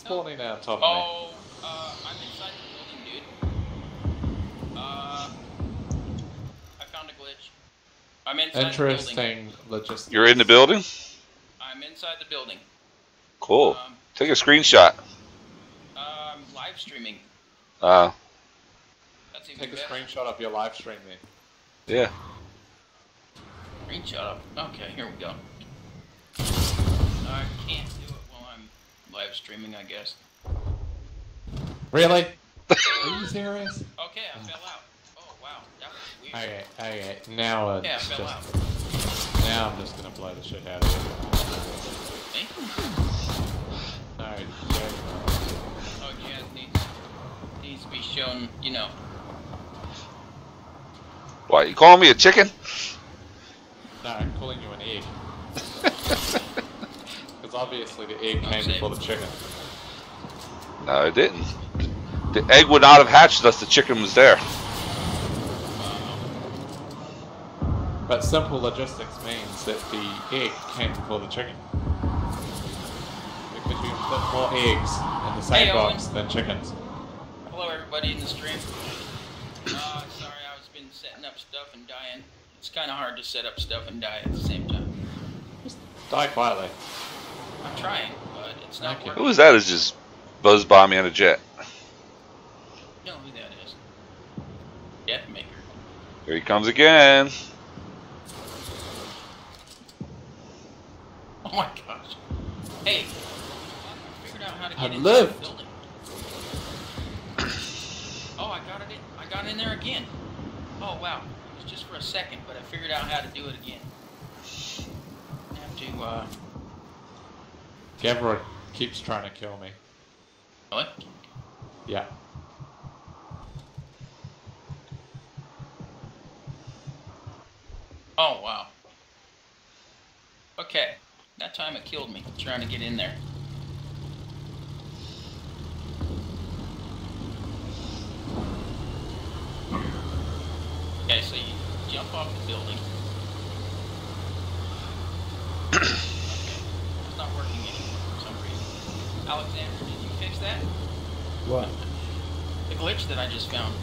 spawning out on top of me? Oh, I'm inside the building, dude. I found a glitch. I'm inside the building. Interesting logistics. You're in the building? I'm inside the building. Cool. Take a screenshot. Live streaming. That's even Take a better. screenshot of your live stream then. Yeah. Screenshot of. Okay, here we go. I can't do it while I'm live streaming, I guess. Really? Are you serious? Okay, I fell out. Oh wow, that was weird. Okay. Now it's Yeah, I fell out. Now I'm just gonna blow the shit out of you. Me? No, yeah. Oh, yeah, it needs to be shown, you know. What, you calling me a chicken? No, I'm calling you an egg. Because obviously the egg came before the chicken. No, it didn't. The egg would not have hatched unless the chicken was there. But simple logistics means that the egg came before the chicken. Because you can put more eggs in the same box than chickens. Hello everybody in the stream. Sorry, I was been setting up stuff and dying. It's kind of hard to set up stuff and die at the same time. Just die quietly. I'm trying, but it's not working. Who is that? Is just buzz bombing on a jet? You know who that is. Deathmaker. Here he comes again. Oh my gosh. Hey, I figured out how to get in the building. Oh, I got it in. I got in there again. Oh wow. It was just for a second, but I figured out how to do it again. I have to, Gavra keeps trying to kill me. Really? Yeah. Oh wow. Okay. That time it killed me, trying to get in there. Okay, so you jump off the building. Okay. It's not working anymore for some reason. Alexander, did you fix that? What? The glitch that I just found.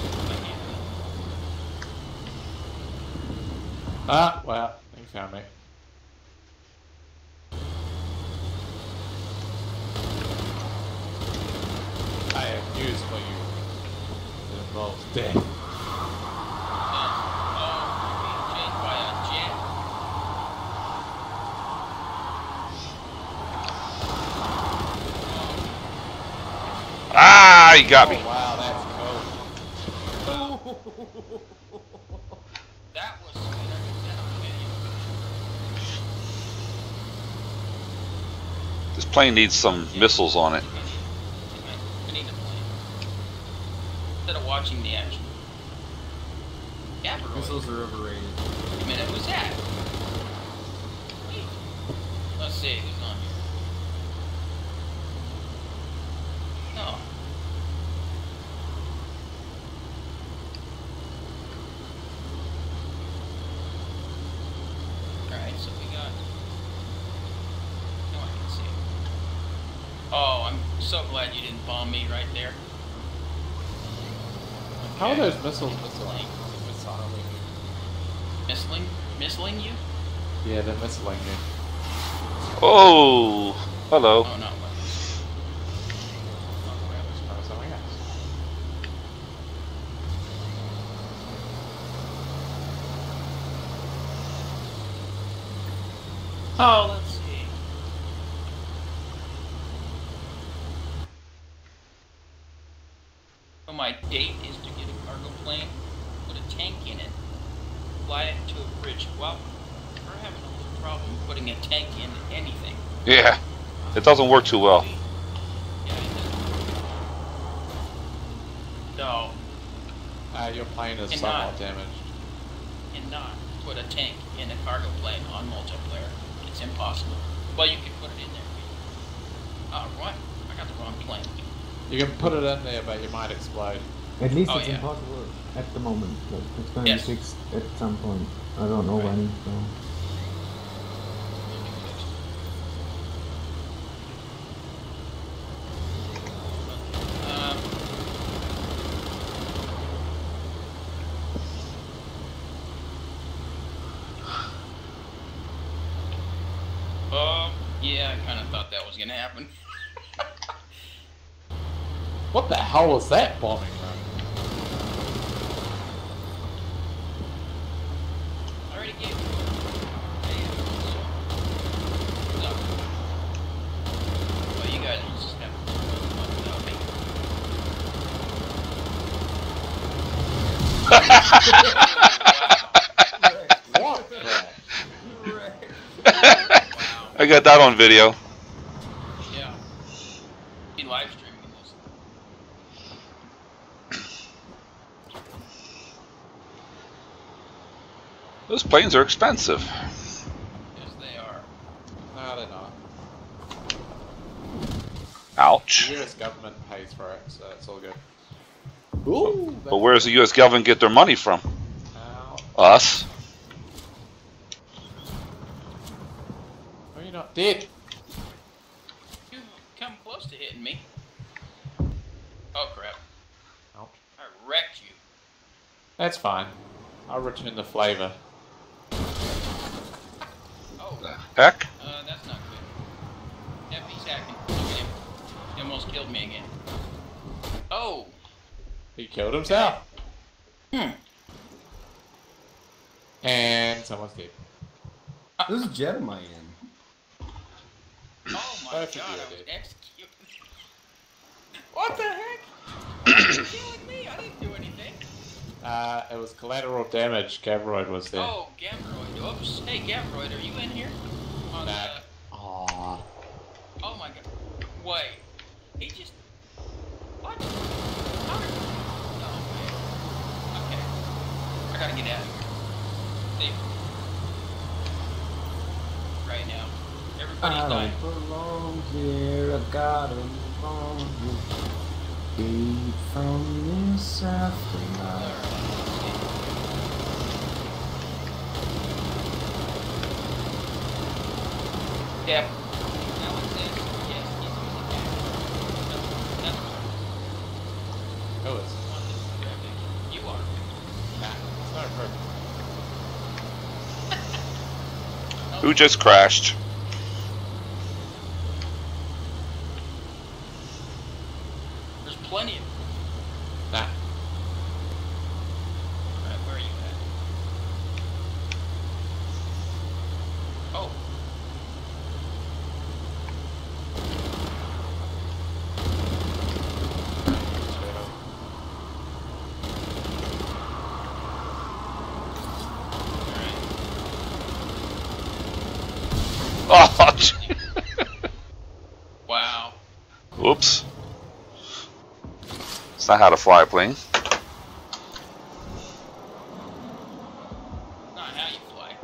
Ah, well, you found me. I have news for you. It involves death. Ah, he got me. Oh, wow, that's cool. That was This plane needs some missiles on it. I need a plane. Instead of watching the action. Yeah, missiles are overrated. Wait a minute, who's that? Let's see, who's on here? No. Alright, so we got... No, I can see it. Oh, I'm so glad you didn't bomb me right there. Okay. How are those missiles missiling? Missiling you? Yeah, they're missiling you. Oh, hello. Oh, no. Oh, let's see. So my date is to get a cargo plane, put a tank in it, fly it to a bridge. Well, we're having a little problem putting a tank in anything. Yeah, it doesn't work too well. Yeah, it doesn't. So, your plane is Cannot. somewhat damaged. cannot put a tank in a cargo plane on multiplayer. It's impossible. Well, you can put it in there. Oh, what? I got the wrong plane. You can put it in there, but you might explode. At least Oh, it's yeah. impossible at the moment, but it's going to Yes. be fixed at some point. I don't know when, so... Yeah, I kind of thought that was gonna happen. What the hell was that bombing run? I already gave you. So. Well, you guys just have fun without me. What? I got that on video. Yeah. Be live streaming this. Those planes are expensive. Yes, they are. No, they're not. Ouch. The US government pays for it, so it's all good. Ooh, But where does the U.S. government get their money from? Us. Are you not dead? You come close to hitting me. Oh crap. Ouch. I wrecked you. That's fine. I'll return the flavor. Oh, Heck? that's not good. Yep, he's hacking. Look at him. He almost killed me again. Oh! He killed himself. Hmm. And someone's dead. Who's Jeremiah? Oh my Both of god, you I are was dead. executed. What the heck? You're killing me? I didn't do anything. It was collateral damage. Gavroid was there. Oh, Gavroid. Oops. Hey, Gavroid, are you in here? On Back. the... Aww. Oh my god. Wait. He just... What? How did... Oh, man. Okay. I gotta get out of here. Save. Right now. Everybody's dying. belong here, I gotta belong here. Deep from this afterlife. Yep. That one says, yes, he's using that. That's Who is? one that's grabbing. You are. Nah, it's not perfect. Who just crashed? There's plenty of... Nah. Alright, where are you at? Oh. Oh, Wow. whoops. It's not how to fly a plane. Not how you fly.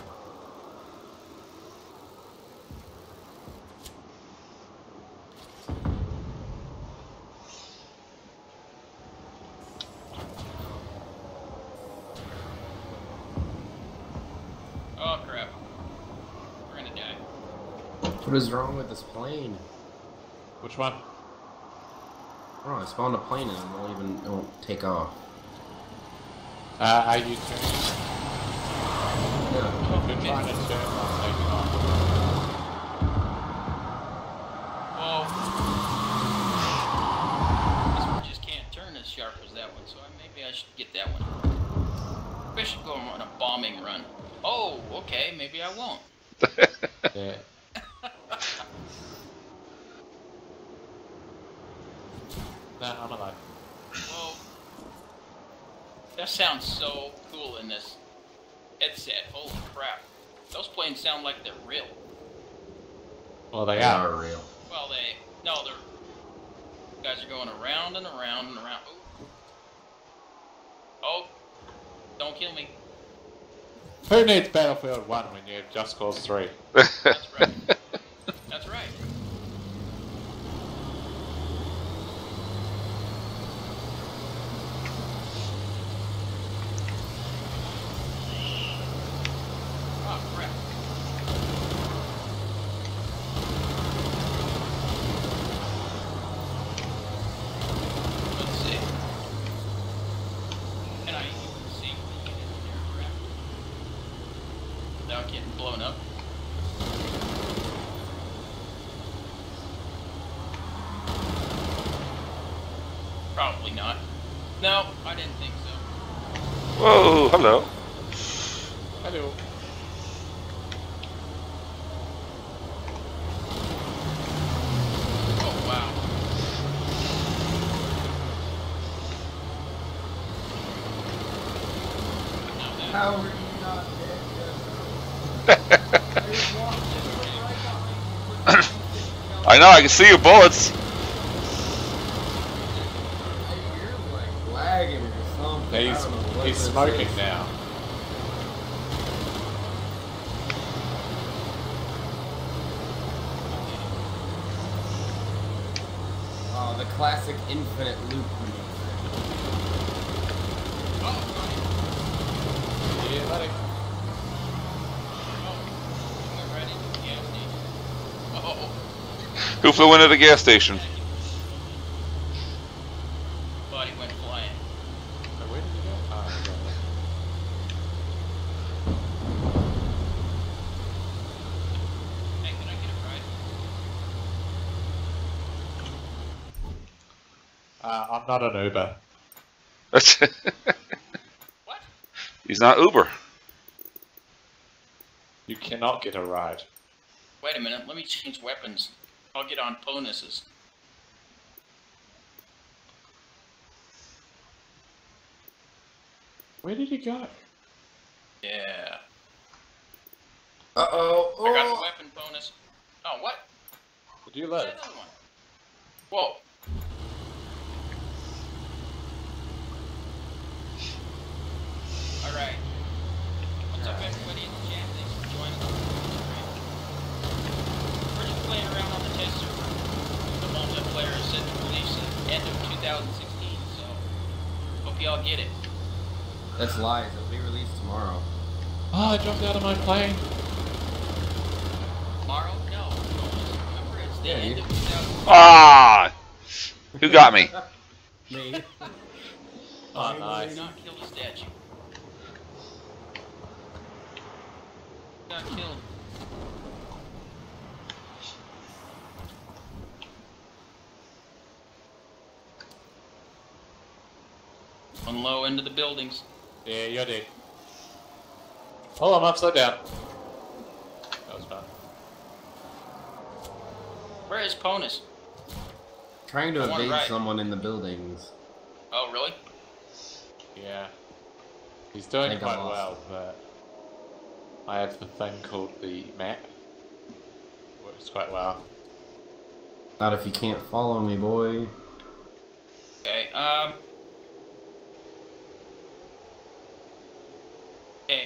Oh crap. We're gonna die. What is wrong with this plane? Which one? Oh, I spawned a plane and it won't take off. Are you turning? Yeah. If you're trying to turn while taking off. Well, this one just can't turn as sharp as that one, so maybe I should get that one. Maybe I should go on a bombing run. Oh, okay, maybe I won't. Yeah. Nah, I'm alive. Well, that sounds so cool in this headset. Holy crap. Those planes sound like they're real. Well, they They are. are real. Well, they're... Guys are going around and around and around. Ooh. Oh, don't kill me. Who needs Battlefield 1 when you have Just Cause 3? That's right. That's right. Oh, crap. Let's see. Can I even see what you did in there, crap? Without getting blown up? Probably not. No, I didn't think so. Whoa, hello. Hello. Oh, wow. Now that- How are you not dead yet? I know, I can see your bullets. You're like lagging or something. I He's, don't know what he's this smoking is. now. Oh, the classic infinite loop maneuver. Yeah, buddy. We're ready to the gas station. Oh, Who flew into the gas station? buddy went flying. So where did he go? Ah, he got there. Hey, can I get a ride? I'm not an Uber. What? He's not Uber. You cannot get a ride. Wait a minute, let me change weapons. I'll get on Ponus's. Where did he go? Yeah. Uh-oh. I got the Oh. weapon bonus. Oh, what? Did you Where's live? that other one? Whoa. Alright. What's up, everybody in the chat? Thanks for joining us. We're just playing around on the test server. The multiplayer is set to release at the end of 2016, so hope y'all get it. That's lies. It'll be released tomorrow. Oh, I dropped out of my plane. Tomorrow? No. Remember, it's the Yeah, end you- of 2016. Ah! Who got me? Me. Oh, Do nice. not kill the statue. Not killed. On low end of the buildings. Yeah, you're dead. Oh, I'm upside down. That was fun. Where is Ponus? Trying to I wanna evade ride. someone in the buildings. Oh, really? Yeah. He's doing Think I quite lost well, but I have the thing called the map. Works quite well. Not if you can't follow me, boy. Okay, Okay.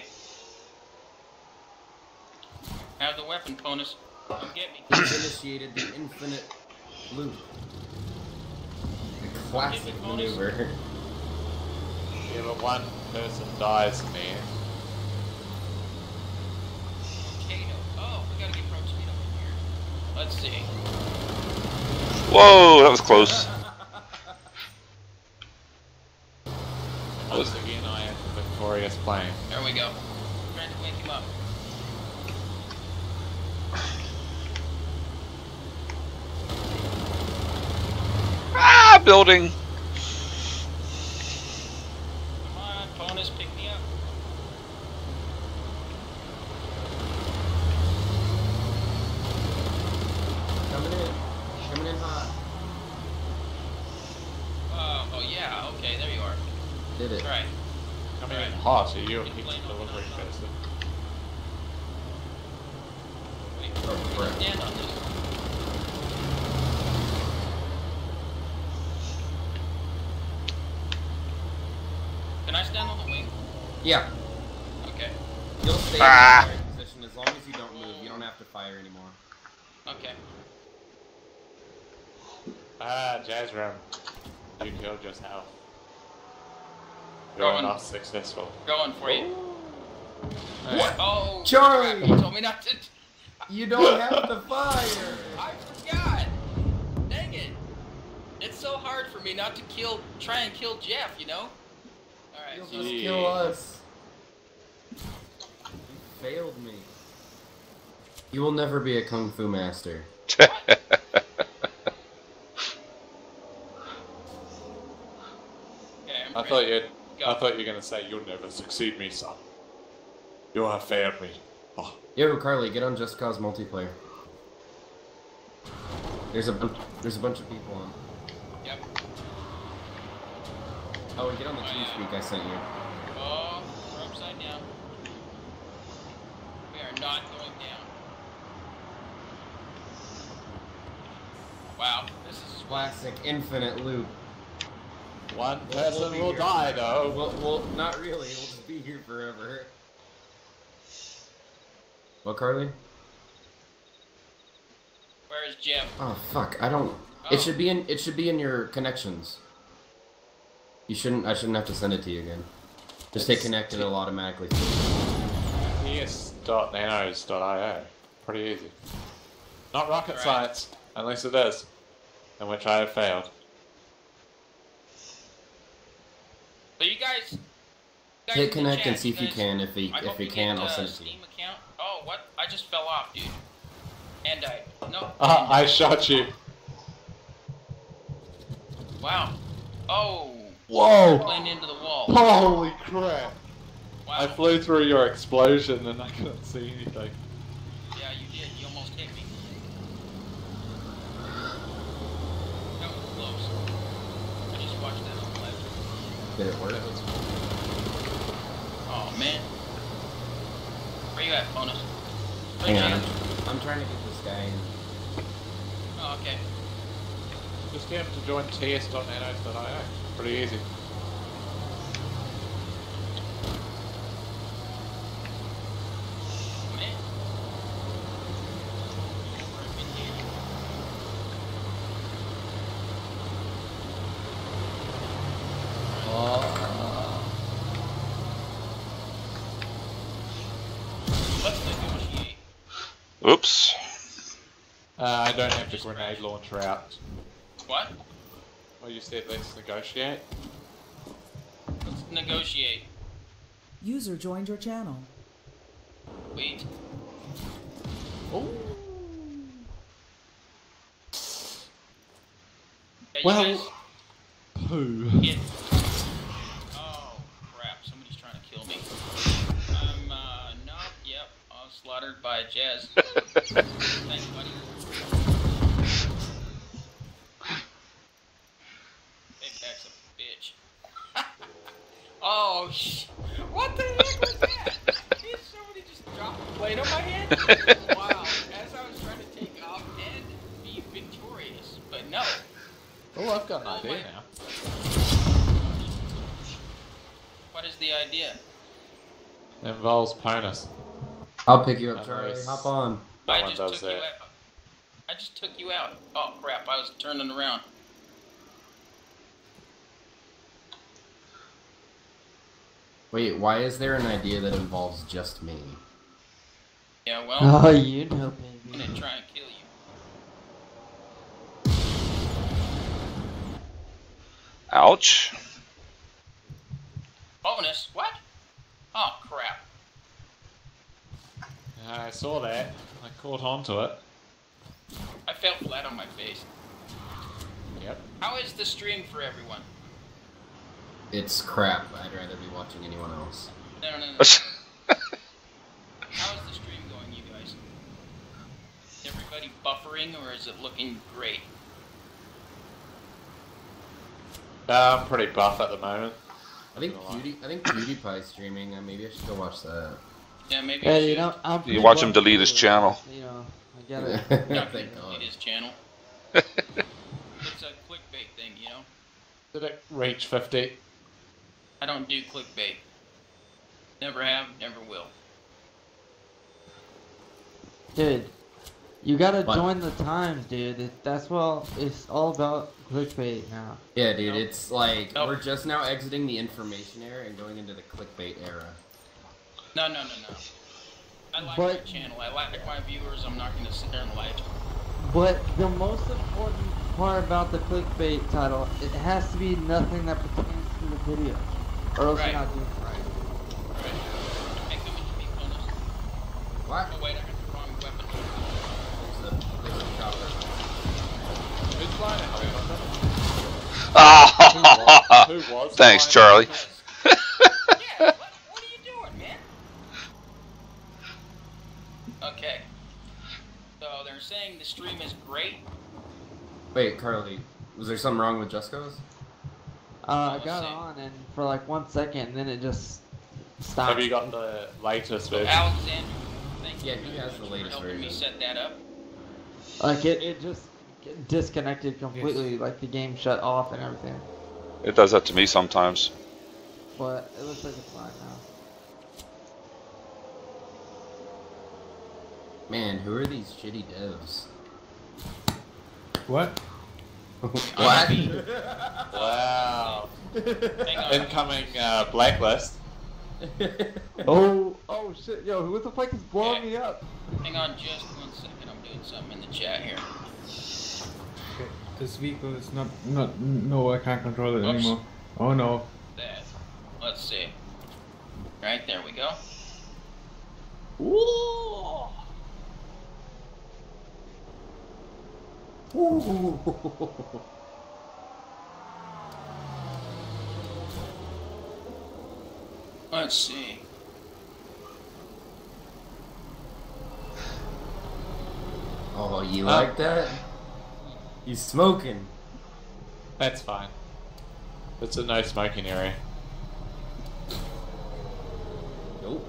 Have the weapon, Ponus. Come get me. He's initiated the infinite loop. The classic bonus. maneuver. Yeah, but one person dies in there. Kato. Oh, we gotta get Prochino in here. Let's see. Whoa, that was close. Once again, I am the victorious plane. There we go. Trying to wake him up. Ah, building. Come on, Ponus, pick me up. Coming in. Coming in hot. Oh yeah, okay, there you are. Did it. That's right. Coming Right. in hot, so you're a Keep heat playing on delivery the non-stop. person. Wait, Oh, can crap. you stand on this? Can I stand on the wing? Yeah. Okay. You'll stay Ah. in the right position as long as you don't move. You don't have to fire anymore. Okay. Ah, Jazram. You killed yourself. Go You're on. not successful. Going for you. What? Oh, Charlie! crap, you told me not to. You don't have to fire! I forgot. Dang it. It's so hard for me not to try and kill Jeff, you know? Alright, You'll so just Yeah. kill us. You failed me. You will never be a kung fu master. I Chris. thought you Go. were gonna say you'll never succeed me, son. You have failed me. Oh. Yo, Carly, get on Just Cause multiplayer. There's a bunch of people on. Yep. Oh, and get on the TeamSpeak I sent you. Oh, we're upside down. We are not going down. Wow, this is Classic infinite loop. One We'll person be will here. die though. Well, not really. We'll just be here forever. What, Carly? Where is Jeff? Oh fuck! I don't. Oh. It should be in your connections. I shouldn't have to send it to you again. Just hit connect and it'll automatically. ts.nanos.io. Pretty easy. Not rocket Right. science, unless it is, in which I have failed. So you guys Hit in the connect chat, and see if you guys- can. If I you hope you can, get, I'll send it to you. Steam account. Oh, what? I just fell off, dude. And died. No. I shot you. Wow. Oh. Whoa! Playing into the wall. Holy crap! I Wow. flew through your explosion and I couldn't see anything. Yeah, you did. You almost hit me. That was close. I just watched that on live. Did it work? Oh man. Where you at, bonus? Hang on. Jam? I'm trying to get this guy in. Oh, okay. Just get him to join ts.nanos.io. Pretty easy. Man. I've been here. Let's negotiate. Oops. I don't have the grenade launcher out. What? Well, you said let's negotiate. Let's negotiate. User joined your channel. Wait. Oh. Yeah, you Well. guys Poo. get... Oh, crap. Somebody's trying to kill me. I'm, no, yep. I was slaughtered by Jazz. Thanks, buddy. Big back's a bitch. Oh, what the heck was that? Did somebody just drop a plate on my head? Wow. As I was trying to take off and be victorious. But no. Oh, I've got an Oh idea my- now. What is the idea? It involves Ponus. I'll pick you up, Nice. Charlie. Hop on. No I one just does took you that. out. I just took you out. Oh crap, I was turning around. Wait, why is there an idea that involves just me? Yeah, well, Oh, you know, I'm baby. gonna try and kill you. Ouch. Bonus? What? Oh crap. I saw that. I caught onto it. I fell flat on my face. Yep. How is the stream for everyone? It's crap. I'd rather be watching anyone else. No. How is the stream going, you guys? Is everybody buffering or is it looking great? I'm pretty buff at the moment. I think PewDiePie's streaming. Maybe I should go watch that. Yeah, maybe Yeah, I you should. know, I'm You watch him delete his channel. You know, I get it. Not Thank gonna God. delete his channel. It's a clickbait thing, you know? Did it reach 50? I don't do clickbait. Never have, never will. Dude, you gotta What? join the times, dude. That's what it's all about clickbait now. Yeah, dude. No. It's like Nope. we're just now exiting the information era and going into the clickbait era. No. I like But- my channel. I like my viewers. I'm not gonna sit there and lie to them. But the most important part about the clickbait title, it has to be nothing that pertains to the video. Or else Right. you're not doing it right. Right. Hey, come with me, bonus. What? Oh wait, I got the wrong weapon. There's a chopper. Who's flying a helicopter? Ah, Who was Thanks, flying Charlie. over? Yeah, what are you doing, man? Okay. So they're saying the stream is great. Wait, Carly, was there something wrong with Jusco's? I Let's got see. on and for like 1 second, and then it just stopped. Have you got the latest version? Alexander, thank you Yeah, he very has much the for latest helping me version. set that up. Like it just disconnected completely. Like the game shut off and everything. It does that to me sometimes. But it looks like it's fine now. Man, who are these shitty devs? What? What? Wow. Hang on. Incoming blacklist. Oh shit, yo, who the fuck is blowing Yeah. me up? Hang on just 1 second. I'm doing something in the chat here. Okay, this vehicle is not. No, I can't control it Oops. anymore. Oh no. That. Let's see. Right, there we go. Let's see. Oh, you like that? He's smoking. That's fine. It's a no smoking area. Nope.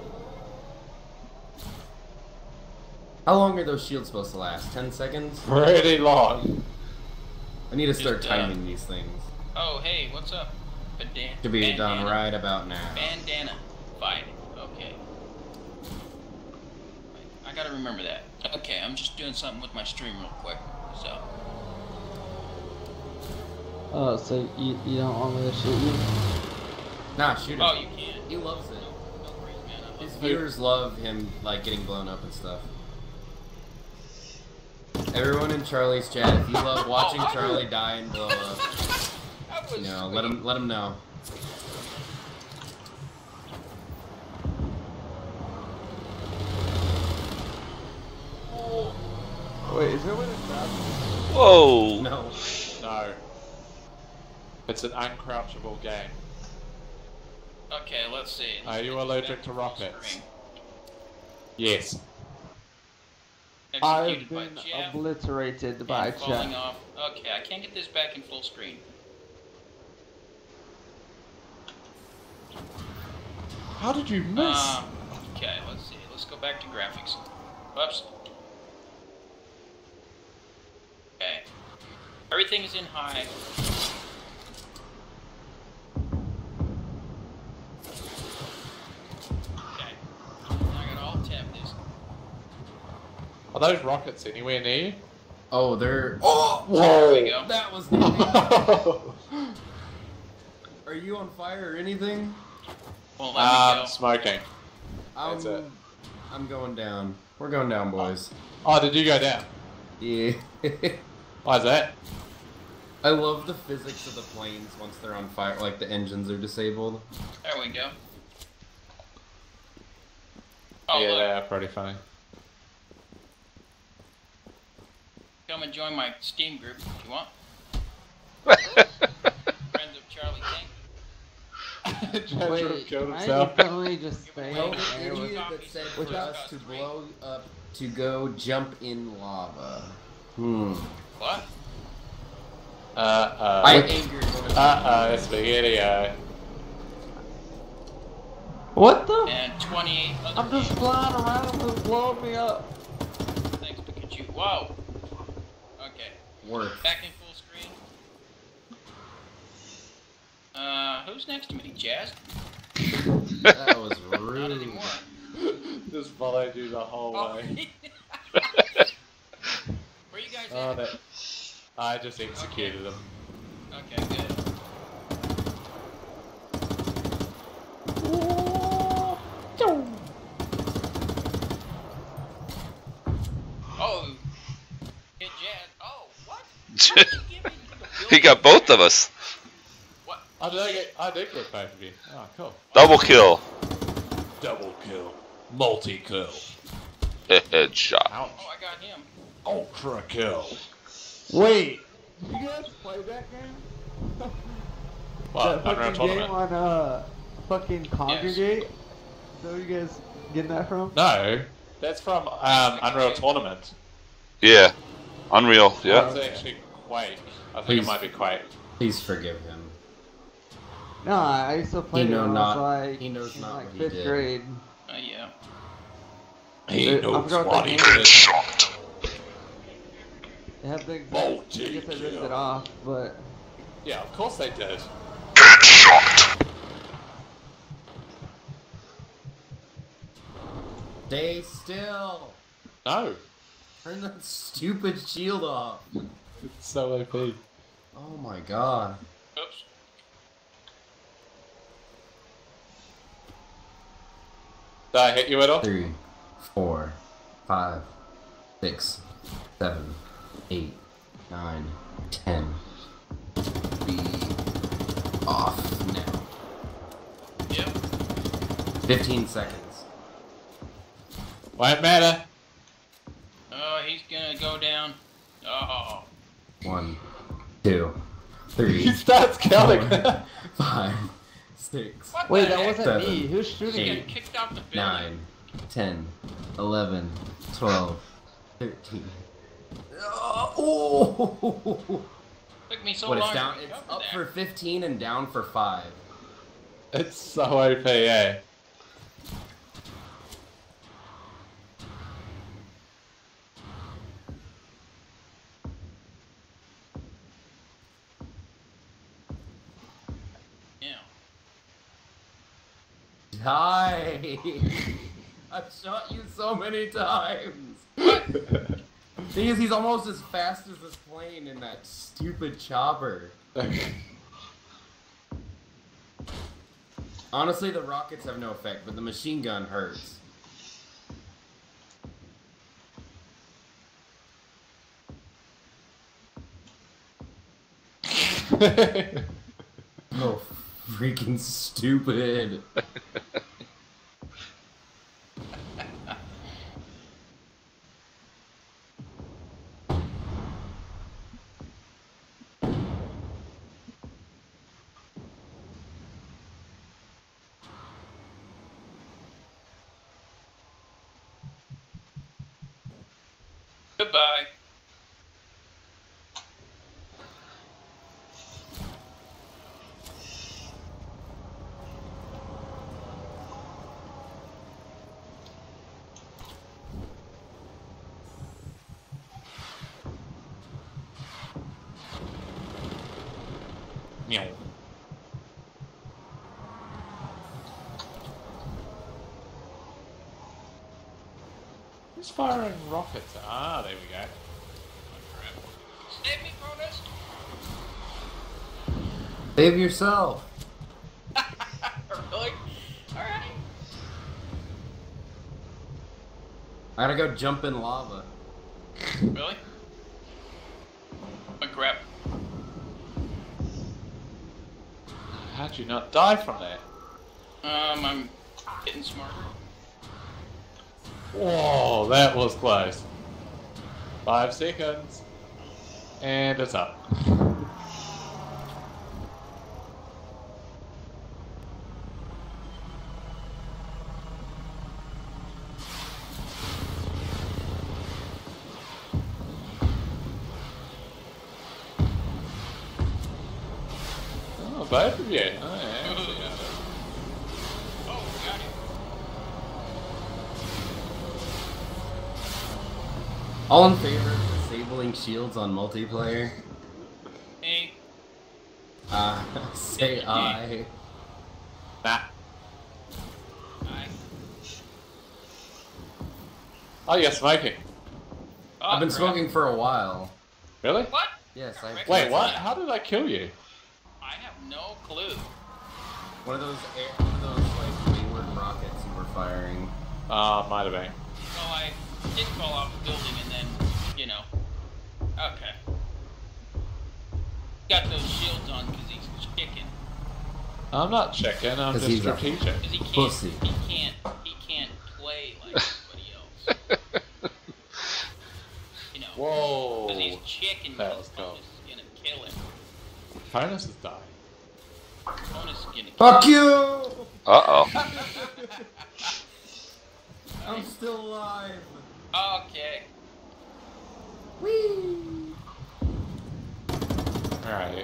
How long are those shields supposed to last? 10 seconds? Pretty long. I need to start Just, timing these things. Oh, hey, what's up? To be done right about now. Bandana fight. Okay. I gotta remember that. Okay, I'm just doing something with my stream real quick. So. Oh, so you don't want me to shoot you? Nah, shoot him. Oh, you can. He loves it. No worries, man. I His love viewers love him, like, getting blown up and stuff. Everyone in Charlie's chat, if you love watching Charlie die and blow up, That was you know, sweet. let him know. Wait, is there a way to grab Whoa! No. No. It's an uncrouchable game. Okay, let's see. Are you allergic to rockets? Yes. I've Executed by been Jeff. obliterated by and falling chat. off. Okay, I can't get this back in full screen. How did you miss? Okay, let's see. Let's go back to graphics. Whoops. Okay. Everything is in high. Okay. Now I gotta alt tab this. Are those rockets anywhere near you? Oh, they're. There we go. That was the. Are you on fire or anything? Won't let me go. Smoking. I'm, That's it. I'm going down. We're going down, boys. Oh, did you go down? Yeah. Why's that? I love the physics of the planes once they're on fire, like the engines are disabled. There we go. Oh, yeah, look. they are pretty funny. Come and join my Steam group if you want. Friends of Charlie King. Joshua Wait, killed can I himself. definitely just stay Oh, there with... idiot that said for Without- us to blow up to go jump in lava. What? I angered one of Spaghetti-O. What the? And 28 other I'm just games. flying around and it's blowing me up. Thanks, Pikachu. Whoa. Okay. work. Back in full screen. Who's next to me? Jazz? That was Not rude. anymore. Just followed you the whole Oh. way. Where you guys Oh, at? that. I just executed him. Okay, good. Oh. Hit Jazz. Oh, what? How did you give me the He got both of us. What? I did get both of you. Oh, cool. Double kill. Double kill. Multi-kill. Headshot. Ouch. Oh, I got him. Ultra kill. Wait, did you guys play that game? What? That Unreal fucking game Tournament? on fucking Congregate. Is that where you guys getting that from? No, that's from Unreal Tournament. Yeah. Unreal. Yeah. That's actually Quake. I think Please. it might be Quake. Please forgive him. No, I used to play it know when not- I was like he knows in not like what he 5th did. grade. Yeah. He I knows forgot what the he name did. Shocked. They have the exact. Multi I guess I ripped kill. it off, but Yeah, of course they did. Get shocked. Stay still. No, Turn that stupid shield off. it's so OP. Oh my god. Oops. Did I hit you at all? 3, 4, 5, 6, 7, 8, 9, 10. Be off now. Yep. 15 seconds. Won't matter. Oh, he's gonna go down. Oh. 1, 2, 3, He starts counting. 5, 6, What wait, the that heck? wasn't 7, me. Who's shooting? He eight, got kicked out the building. 9, 10, 11, 12, 13. Oh! Took me so But long it's down. to It's recover up that. for 15 and down for 5. It's so OP, eh? Yeah. Die! I've shot you so many times. Thing is, he's almost as fast as this plane in that stupid chopper. Honestly, the rockets have no effect, but the machine gun hurts. Oh, freaking stupid. Goodbye. Meow. Who's firing rockets? Ah, there we go. Save me, bonus. Save yourself. Really? Alright. I gotta go jump in lava. Really? Oh crap. How'd you not die from that? I'm getting smarter. Whoa, that was close. 5 seconds. And it's up. Oh, both of you. Oh, yeah, I see that. Oh, got it. All in favor of disabling shields on multiplayer? Hey. Say aye. Nah. Hi. Oh, you're smoking. Oh, I've been crap. smoking for a while. Really? What? Yes, I. Wait, what? How did I kill you? I have no clue. One of those like wayward rockets you were firing. Might have been. Well, I did fall off the building and then, you know. Okay. Got those shields on because he's chicken. I'm not checking, I'm 'Cause just he's a strategic. Because he can't. Pussy. He can't play like everybody else. You know. Because he's Whoa. chicken. That was I'm cool. just gonna kill him. Bonus is dying. Bonus skinny. Fuck you! Uh-oh. I'm still alive. Okay. Whee! Alright.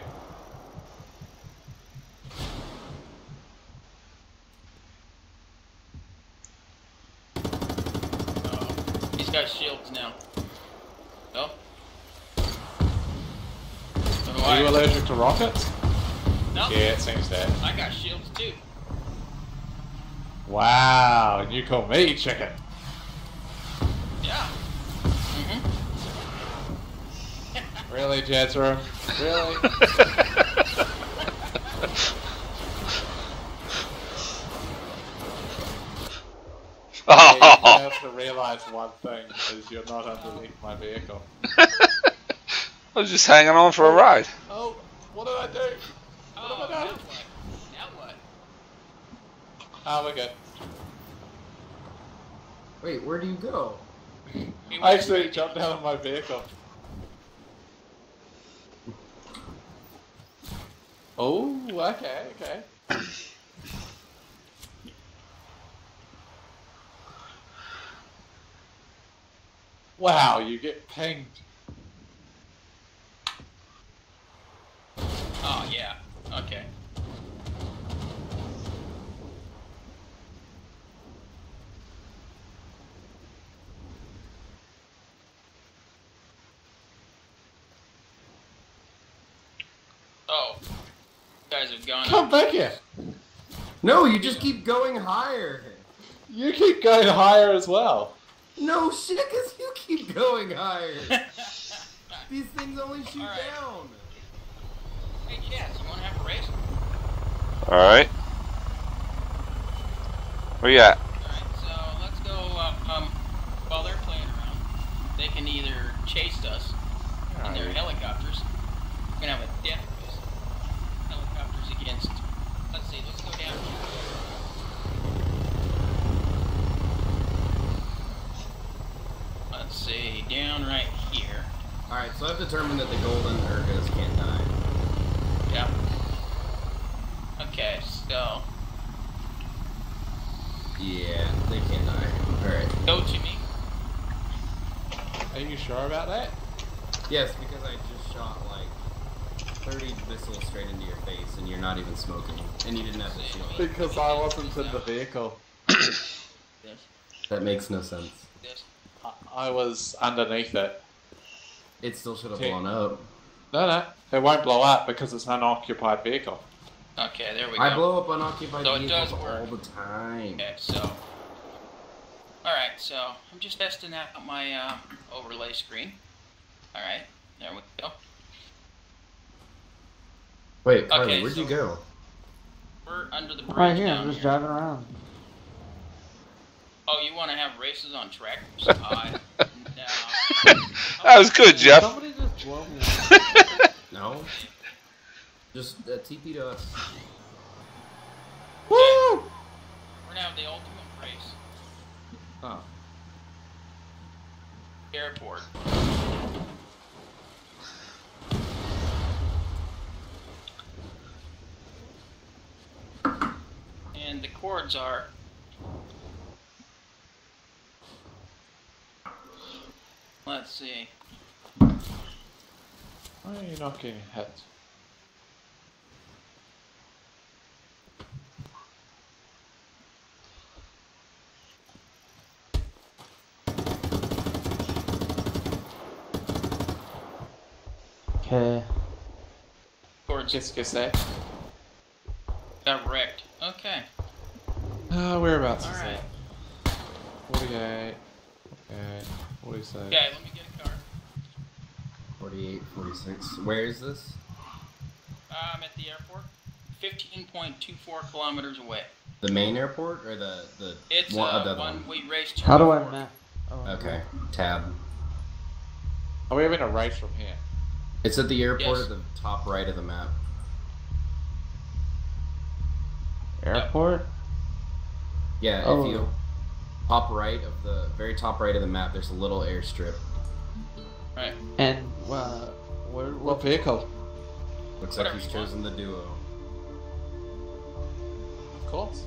He's got shields now. Oh. Are you allergic to rockets? No. Yeah, it seems that. I got shields too. Wow, and you call me chicken. Yeah. Really, Jazro? Really? You have to realize one thing, is you're not underneath my vehicle. I was just hanging on for a ride. Oh, what did I do? Oh, What have I now done? what? Now what? Oh, we're good. Wait, where do you go? I actually jumped out of my vehicle. Oh, okay, okay. Wow, you get pinged. Oh, yeah. Okay. Oh. You guys have gone Come up. back here. No, you just keep going higher. You keep going higher as well. No shit, because you keep going higher. These things only shoot Alright. down. Hey, Jess, you want to have a race? Alright. Where you at? Alright, so let's go, while they're playing around, they can either chase us in their helicopters. We're gonna have a death race. Helicopters against, let's see, let's go down here. Let's see, down right here. Alright, so I've determined that the golden Urgas can't die. Yeah. Okay, so, Yeah, they can't die. Alright. go to me. Are you sure about that? Yes, because I just shot like 30 missiles straight into your face and you're not even smoking. And you didn't have the shield. Because I wasn't in the vehicle. This, That makes no sense. this. I was underneath it. It still should have Okay. blown up. No, no, it won't blow up because it's an unoccupied vehicle. Okay, there we go. I blow up unoccupied So it vehicles does work. all the time. Okay, so. Alright, so I'm just testing out my overlay screen. Alright, there we go. Wait, Carly, Okay, where'd you so- go? We're under the bridge Right here, down I'm just here. driving around. Oh, you want to have races on tractors? No. That was good, Jeff. Somebody just blow me up. No? Just TP to us. Woo! We're gonna have the ultimate race. Oh. Airport. And the chords are. Let's see. Why are you not getting hit? Okay. Chords Just get that. got wrecked. Okay. Whereabouts is Alright. that? 48. Okay. 46. Okay, let me get a car. 48, 46. Where is this? I'm at the airport. 15.24 kilometers away. The main airport or the It's one, the other one we raced to. How do I before. map? Oh, Okay, tab. Are we having a race from here? It's at the airport Yes. at the top right of the map. Airport? Yeah, Oh. if you top right of the very top right of the map, there's a little airstrip. Right. And what What vehicle? Looks Whatever like he's you want. chosen the duo. course.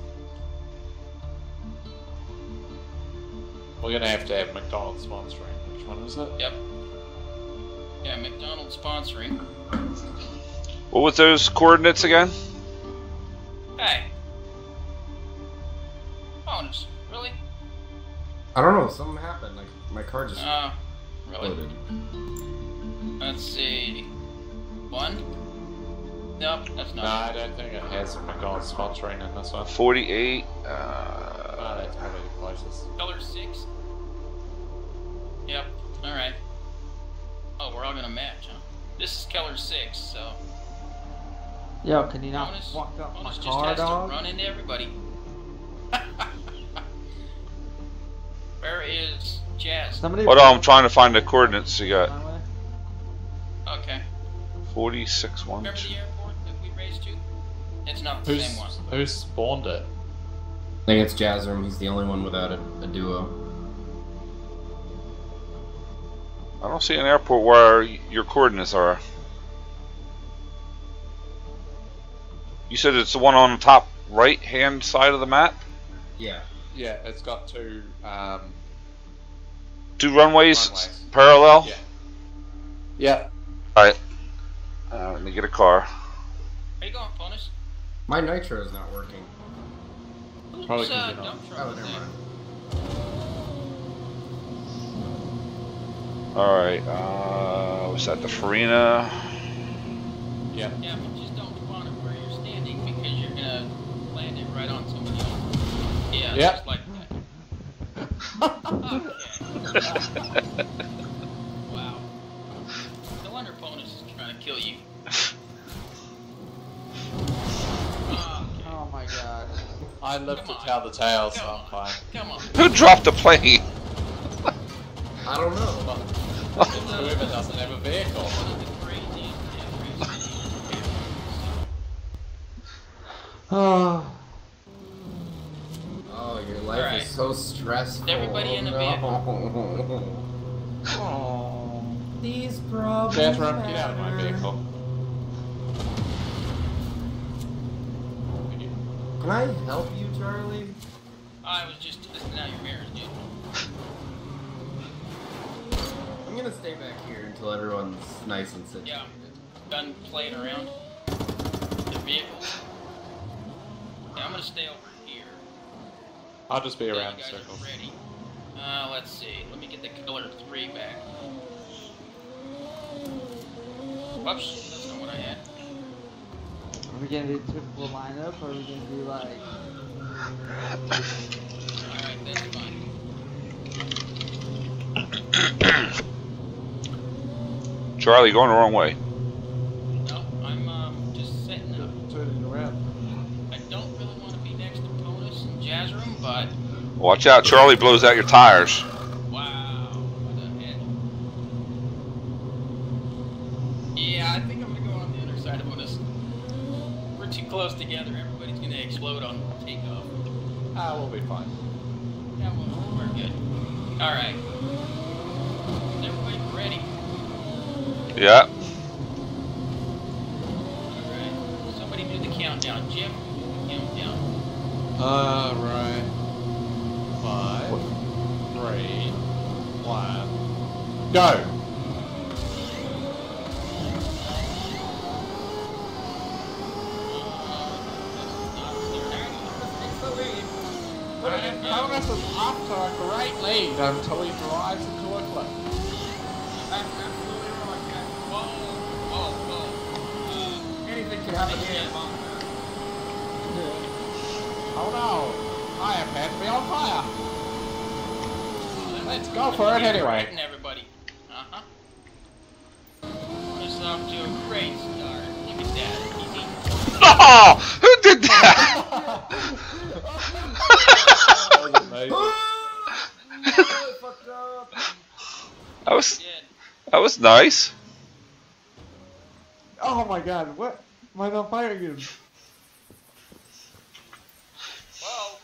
We're gonna have to have McDonald's sponsoring. Which one is it? Yep. Yeah, McDonald's sponsoring. What was those coordinates again? Hey. Bonus. Really? I don't know, something happened. Like, my car just Really? loaded. Let's see. 1? Nope, that's No, not I don't think it has McDonald's sponsoring in this one. 48. Oh, that's probably the closest. it. Color 6? Yep, alright. Oh, we're all gonna match, huh? This is color 6, so. Yo, can you not Bonus, walk up my bonus just car, has dog? to run into everybody. Where is Jazz? Somebody. Hold on, I'm trying to find the coordinates you got. My way. Okay. 46, 1, Remember 2. the airport that we raced to? It's not the same one. Who spawned it? I think it's Jazzerum. He's the only one without a duo. I don't see an airport where your coordinates are. You said it's the one on the top right hand side of the map? Yeah. Yeah, it's got two. 2 runways, Runways. parallel? Yeah. Yeah. Alright. Let me get a car. Where you going, Bonus? My nitro is not working. Probably Who's, 'cause you're not- dump truck Oh, was never that? mind. Alright, was that the Farina? Yeah. Yeah, but just don't spawn it where you're standing because you're gonna land it right on somebody else. Yeah, Yep. just like that. Okay. Wow. No wonder Bonus is trying to kill you. Okay. Oh my god. I live to Come on. tell the tale, so Come I'm on. fine. Come on. Who dropped the plane? I don't know. It's whoever doesn't have a vehicle. One of the crazy Oh. Oh, your life Alright. is so stressful. Everybody in a no. Oh. These problems Bathroom, get out of my matter. vehicle. Can I help you, Charlie? I was just testing out your mirrors, dude. I'm gonna stay back here until everyone's nice and situated. Yeah. Done playing around the vehicles. Yeah, I'm gonna stay over here. I'll just be Yeah, around you in guys circles. are ready. Let's see. Let me get the color 3 back. Whoops, that's not what I had. Are we gonna do typical lineup or are we gonna do like. Alright, that's fine. Charlie, going the wrong way. No, I'm just setting up. Turning around. I don't really want to be next to Bonus and Jazzerum, but Watch out, Charlie blows out your tires. wow, what a head. Yeah, I think I'm gonna go on the other side of Bonus. We're too close together. Everybody's gonna explode on takeoff. Ah, we'll be fine. Yeah, well, we're good. All right. Is everybody ready? Yeah. All right. Somebody do the countdown. Jim, countdown. Right. 5, 3, 1, go! How is this after a great lead until he drives into a cliff? Anything can happen here. Oh no! I appear to be on fire! Let's go for it anyway! Hitting everybody. Uh-huh. It's off to a great start. Look at that. Easy. Oh! Who did that? That was amazing. Fucked up. Did. That was nice. Oh my god, what? Am I on fire again? Whoa.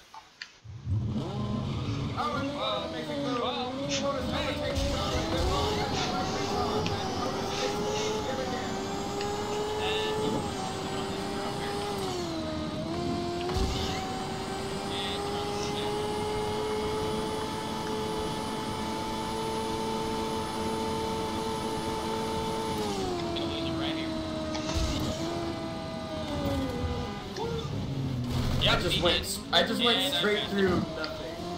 Yep, I just went straight through nothing.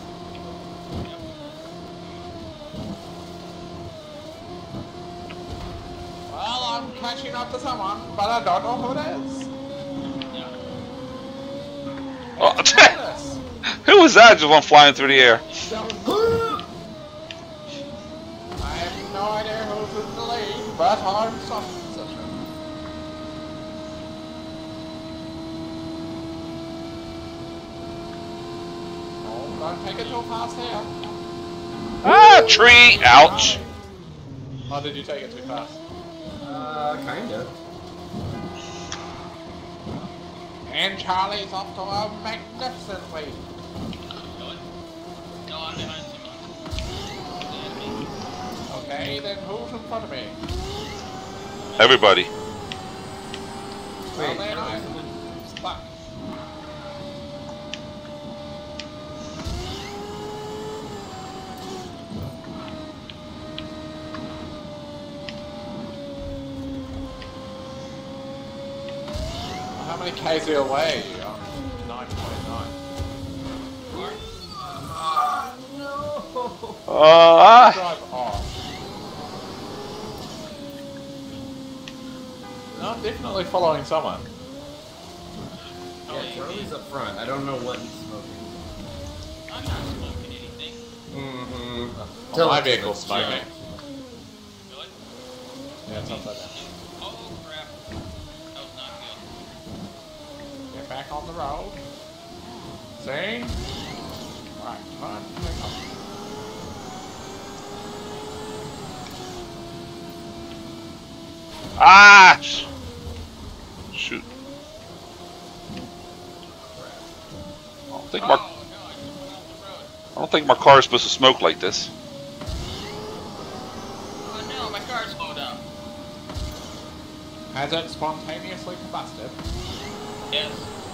Well, I'm catching up to someone, but I don't know who it is. Oh, It's Curtis. who was that? Just one flying through the air. I have no idea who's in the lead, but I'm some position. Oh, don't take it too fast here. Ah, tree! Ouch! Oh, did you take it too fast? Kinda. And Charlie's off to a magnificent lead. No, I'm behind someone. Okay, then who's in front of me? Everybody. Well, then I'm stuck. How many Ks are you away? 9.9. Drive off. No, I'm definitely following someone. Yeah, Charlie's up front. I don't know what he's smoking. I'm not smoking anything. Mm-hmm. Oh, my vehicle's smoking. Really? Yeah, it's upside down. Oh crap. That was not good. Get back on the road. See? Alright, come on. Ah! Shoot. I don't think my car is supposed to smoke like this. Oh no, my car's slowed down. Has it spontaneously combusted? Yes.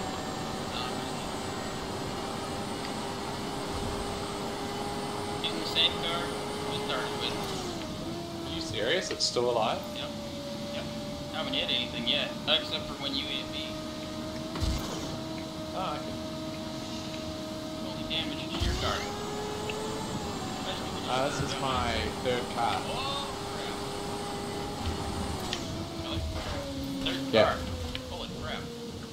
Using the same car we started with. Are you serious? It's still alive? Yep. Yep. I haven't hit anything yet, except for when you hit me. Oh, okay. Only damage is your car. This is my third car. Oh, crap. Really? Third Yeah. car. Holy crap.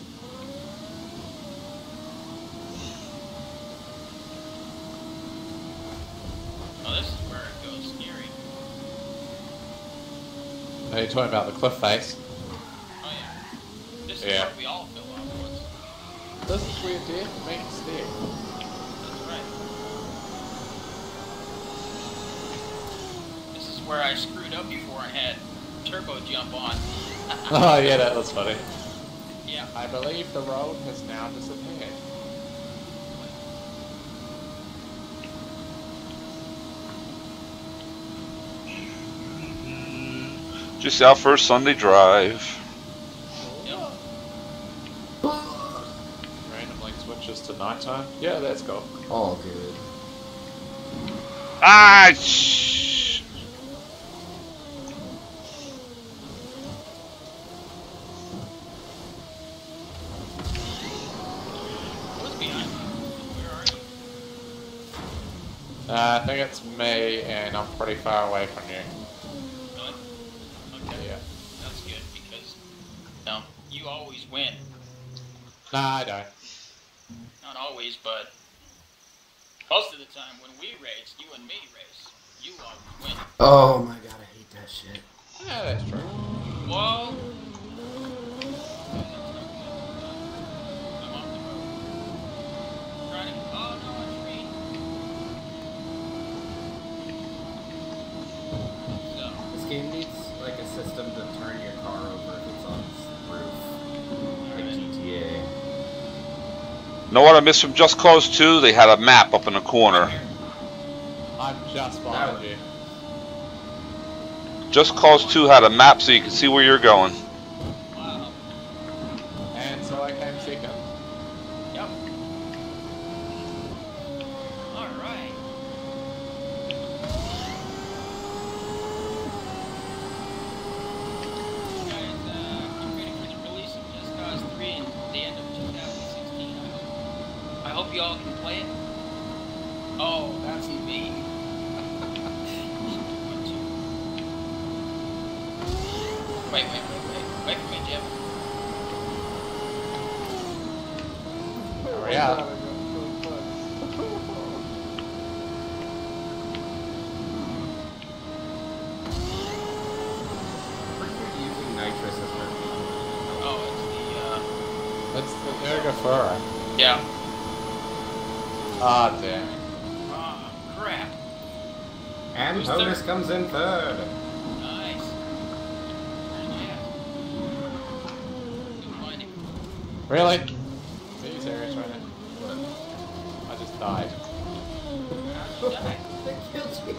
Oh, this is where it goes scary. Are you talking about the cliff face? Oh yeah. This is Yeah. where we all fell off once. This is where death meets death. That's right. This is where I screwed up before I had turbo jump on. Oh yeah, that was funny. Yeah. I believe the road has now disappeared. Just out for a Sunday drive. Yep. Randomly switches to nighttime. Yeah, that's cool. All good. Ah! Shh. Who's behind me? Where are you? I think it's me, and I'm pretty far away from you. Really? Okay. Yeah. That's good because you always win. Nah, I don't. Not always, but most of the time when we race, you and me race, you always win. Oh my god, I hate that shit. Yeah, that's true. Whoa! I'm off the road. Trying to, oh no, a tree. So, This game needs like a system to turn your car over if it's on its roof. Like GTA. Know what I missed from Just Cause 2? They had a map up in the corner. I'm just behind you. Just Cause 2 had a map so you can see where you're going. wow. And so I came second. Yep. Alright. Guys, get ready for the release of Just Cause 3 in the end of 2016, I hope. hope y'all can play it. Oh, that's me. Wait for me, Jim. Hurry up. Using nitrous as well. Oh, It's the Ergafura. it's the, yeah. Ah, damn. Ah, crap. And Who's Honus third? comes in third. Nice. Yeah. Good finding. Really? Are you serious right now? I just died. Die. That killed you.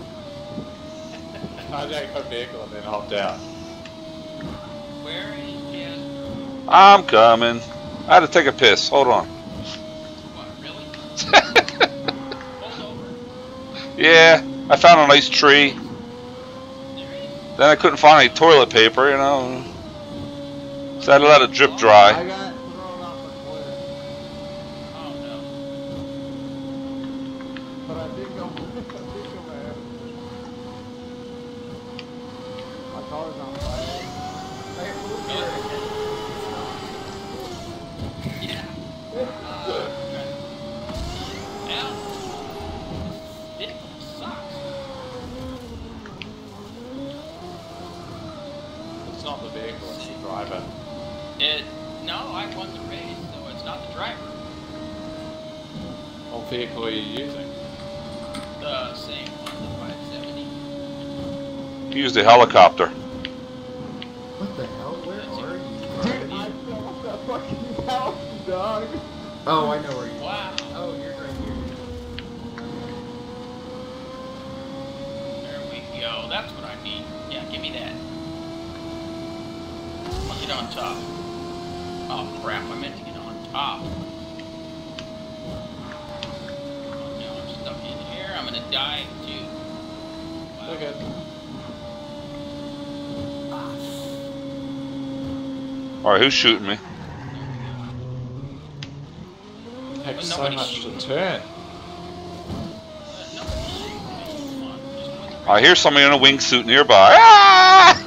I jacked my vehicle and then hopped out. Where is Jim? I'm coming. I had to take a piss. Hold on. What, really? Hold over. Yeah, I found a nice tree. There he is. Then I couldn't find any toilet paper, you know. So I had to let it drip I dry. got thrown off the cliff. Oh no. But I think I'm mad. My car's on fire. Yeah. Now, this sucks. It's not the vehicle, it's the driver. No, I won the race, so it's not the driver. What vehicle are you using? The same one, the 570. He used a helicopter. What the hell? Where are you? Dude, I fell off that fucking house, dog. Oh, I know where you are. Wow. Oh, you're right here. There we go. That's what I need. Yeah, give me that. I'll get on top. Oh crap, I meant to get on top. Oh no, I'm stuck in here. I'm gonna die too. Wow. Look at Alright, who's shooting me? it takes so Nobody's much to shooting. turn. Nobody's shooting me. Come on, just win the I hear somebody in a wingsuit nearby. Ah!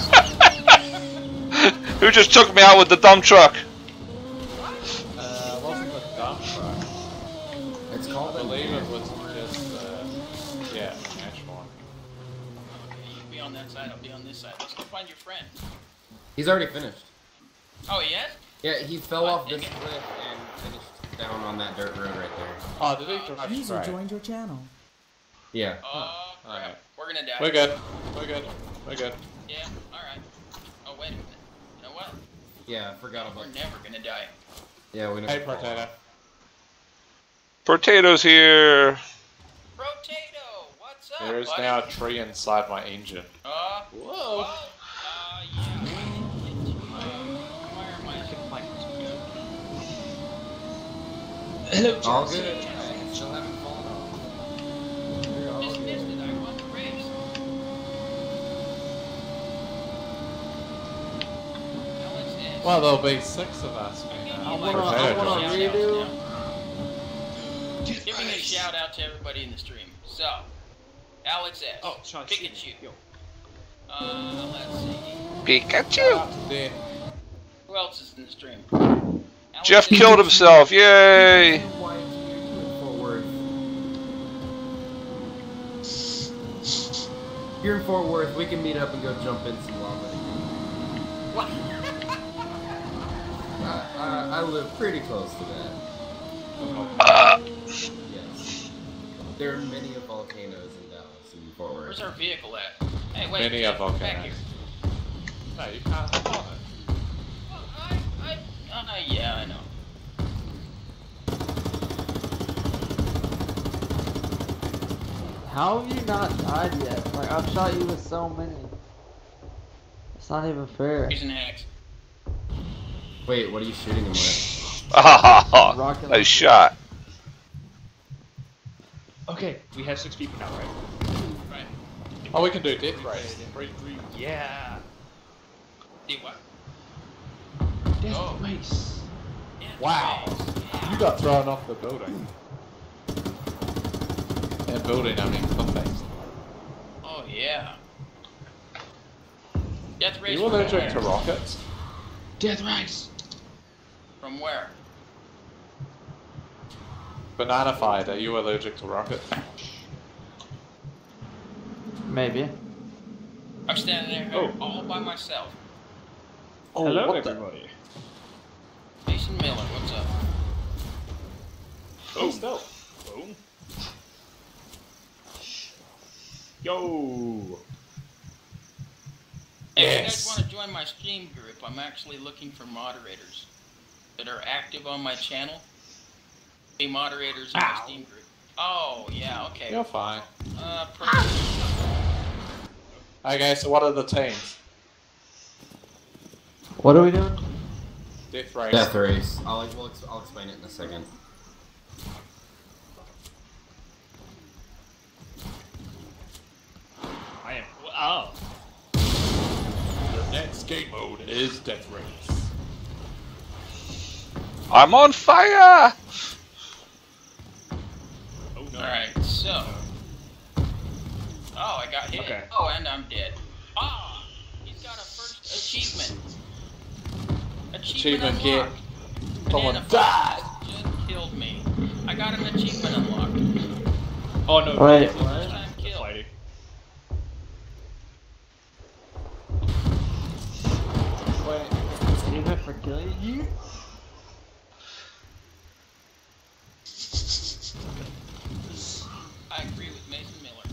Who just took me out with the dump truck? Wasn't the dump truck. It's I called believe it was just, yeah, an actual one. Okay, you be on that side, I'll be on this side. Let's go find your friend. He's already finished. Oh, yes? Yeah, he fell What, off this dang it. cliff and finished down on that dirt road right there. Oh, did he drive User straight? joined your channel. Yeah. Oh, crap. Alright. We're gonna die. We're good. We're good. We're good. Yeah, alright. Oh, wait a minute. You know what? Yeah, I forgot We're about never gonna die. Yeah, we Hey, Potato. Potatoes here. Potato, what's up, There is buddy? now a tree inside my engine. Whoa. What? Yeah. Why am I Hello, all good. I still haven't fallen off. just missed it? I won the race. Alex is. Well, there'll be 6 of us. I wanna redo. Giving a shout out to everybody in the stream. So, Alex S. Oh, Sean, Pikachu. yo. Let's see. Pikachu. Who else is in the stream? Jeff Alex killed himself. Yay. Why is you in Fort Worth? If you're in Fort Worth, we can meet up and go jump in some lava. What? I live pretty close to that. Yes. There are many volcanoes in Dallas and Fort Worth. Where's our vehicle at? Hey, wait. Many Jeff, of back volcanoes. here. No, you can't hop on it. Well, yeah, I know. How have you not died yet? Like, I've shot you with so many. It's not even fair. Here's an axe. Wait, what are you shooting him with? Rocket Nice shot. Okay, we have 6 people now, right? Right. Oh, we can do death race. Yeah. See what? Death Oh. race. Yeah, Wow. race. Yeah. You got thrown off the building. Building, I mean, context. Oh, yeah. Death Are race you from allergic to where? rockets? Death Rice. From where? Bananafied, are you allergic to rockets? Maybe. I'm standing there all by myself. Oh, Hello, what the- everybody. Jason Miller, what's up? Oh, still. Boom. Yo. Hey, if you guys Yes. want to join my stream group, I'm actually looking for moderators that are active on my channel. Be moderators in my Steam group. Oh, yeah, okay. You're fine. Perfect. Okay, so what are the teams? What are we doing? Death race. Death race. I'll explain it in a second. I am. Oh. The next game mode is Death Race. I'm on fire! Oh no. Alright, so. Oh, I got hit. Okay. Oh, and I'm dead. Ah! He's got a first achievement. Achievement unlocked. Someone Banana died! Fox just killed me. I got an achievement unlocked. Oh no. Wait, First what? time kill. Fighting. Wait, achievement for killing you? I agree with Mason Miller.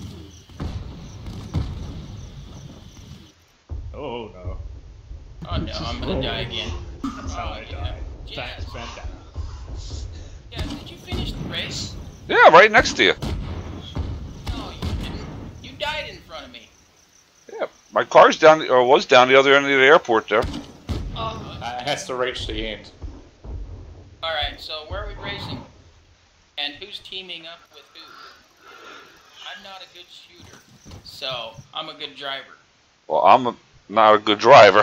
Oh no. Oh no, I'm gonna die again. That's how I died. Jazz. Thanks, Bandana. Yeah, did you finish the race? Yeah, right next to you. No, you didn't. You died in front of me. Yeah, my car's down, or was down the other end of the airport there. Oh. It has to reach the end. Alright, so where are we racing? And who's teaming up with who? I'm not a good shooter, so I'm a good driver. Well, not a good driver.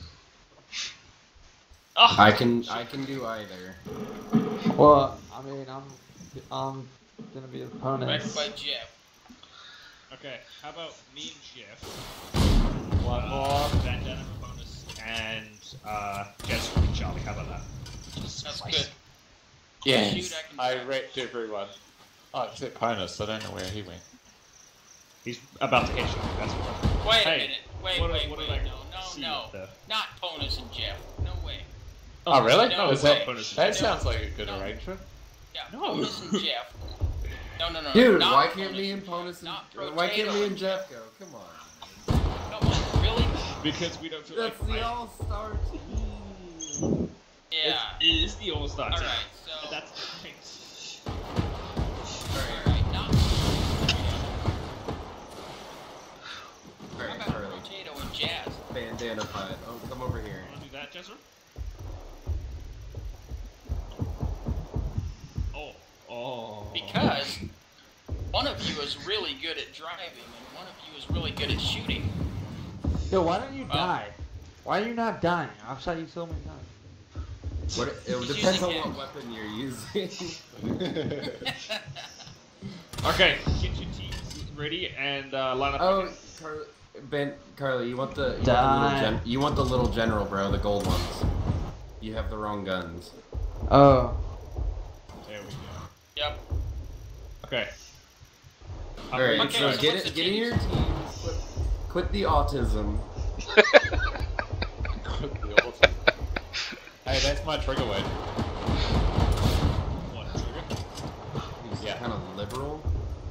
I can do either. Well, I mean, I'm gonna be the Right opponent. by Jeff. Okay, how about me and Jeff? One more. Bandana for bonus, and Jess and Charlie. How about that? That's good. Yes. Shoot, I can I wrecked everyone. Oh, except Ponus. I don't know where he went. He's about to hit you. That's what. Wait a Hey, minute. Wait, what wait, did wait. I No, see no. with the- Not Ponus and Jeff. No way. Oh, really? No, Is way. that, that No. sounds like a good No. arrangement. Yeah, No. Ponus and Jeff. No. Dude, not why can't Ponus me and Ponus not and why can't me Potato and Jeff go? Come on. Come on, really? Because we don't feel That's like the fighting. all-star team. Yeah. It is the All-Star team. Alright, so. And that's the thing. Alright, not. How Alright, about Charlie. Potato and Jazz? Bandana fight. Oh, come over here. Wanna do that, Jezra? Oh. Because one of you is really good at driving and one of you is really good at shooting. Yo, why don't you Well- die? Why are you not dying? I've shot you so many times. What? It He's depends on using what weapon you're using. Okay, get your teams ready and line up. Oh, Carly, you want the Die. you want the little general, bro, the gold ones. You have the wrong guns. Oh. There we go. Yep. Okay. All right, Okay, so so get what's it, the get in your teams? teams. Quit the autism. Hey, that's my trigger word. What, trigger? He's Yeah. kind of liberal.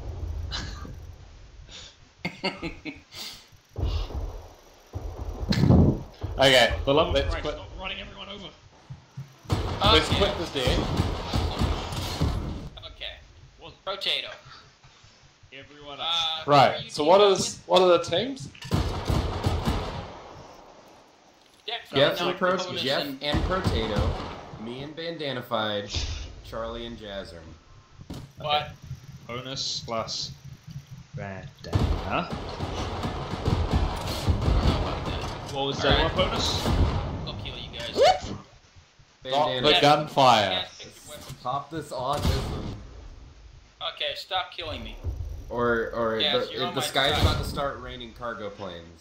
Okay, The love of let's Christ, quit. stop running everyone over. Let's Okay. quit this day. Okay. What? Potato. Everyone Who else. are Right. you So teaming up what are the teams? with? Jeff, No, and Ponus Jeff and- and Potato, me and Bandanified, Charlie and Jazzern. What? Bonus plus bandana. I don't know about that. What was the Alright. other bonus? I'll kill you guys. Not the Bandana. gunfire. Guys, pick your weapons. Stop this autism. Okay, stop killing me. Or Yes, you're on the my sky's side. about to start raining cargo planes.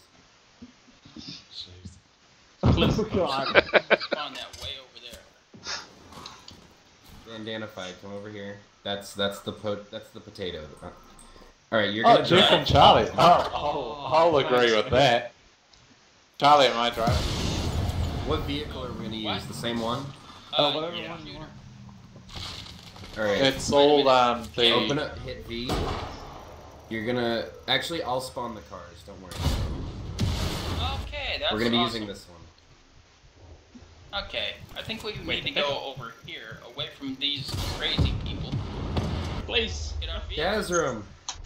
Oh god. Spawn that way over there. Bandanified, come over here. That's the potato. All right, you're Oh, gonna Jeff drive. and Charlie. I'll agree with that. Charlie, am I driving? What vehicle are we gonna use? What? The same one? Whatever yeah. one you want. All right. It's all the. Open up, hit V. You're gonna actually. I'll spawn the cars. Don't worry. Okay, that's We're gonna be awesome. using this one. Okay, I think we Wait, need to go over here, away from these crazy people. Please. Get our vehicles. Gazroom.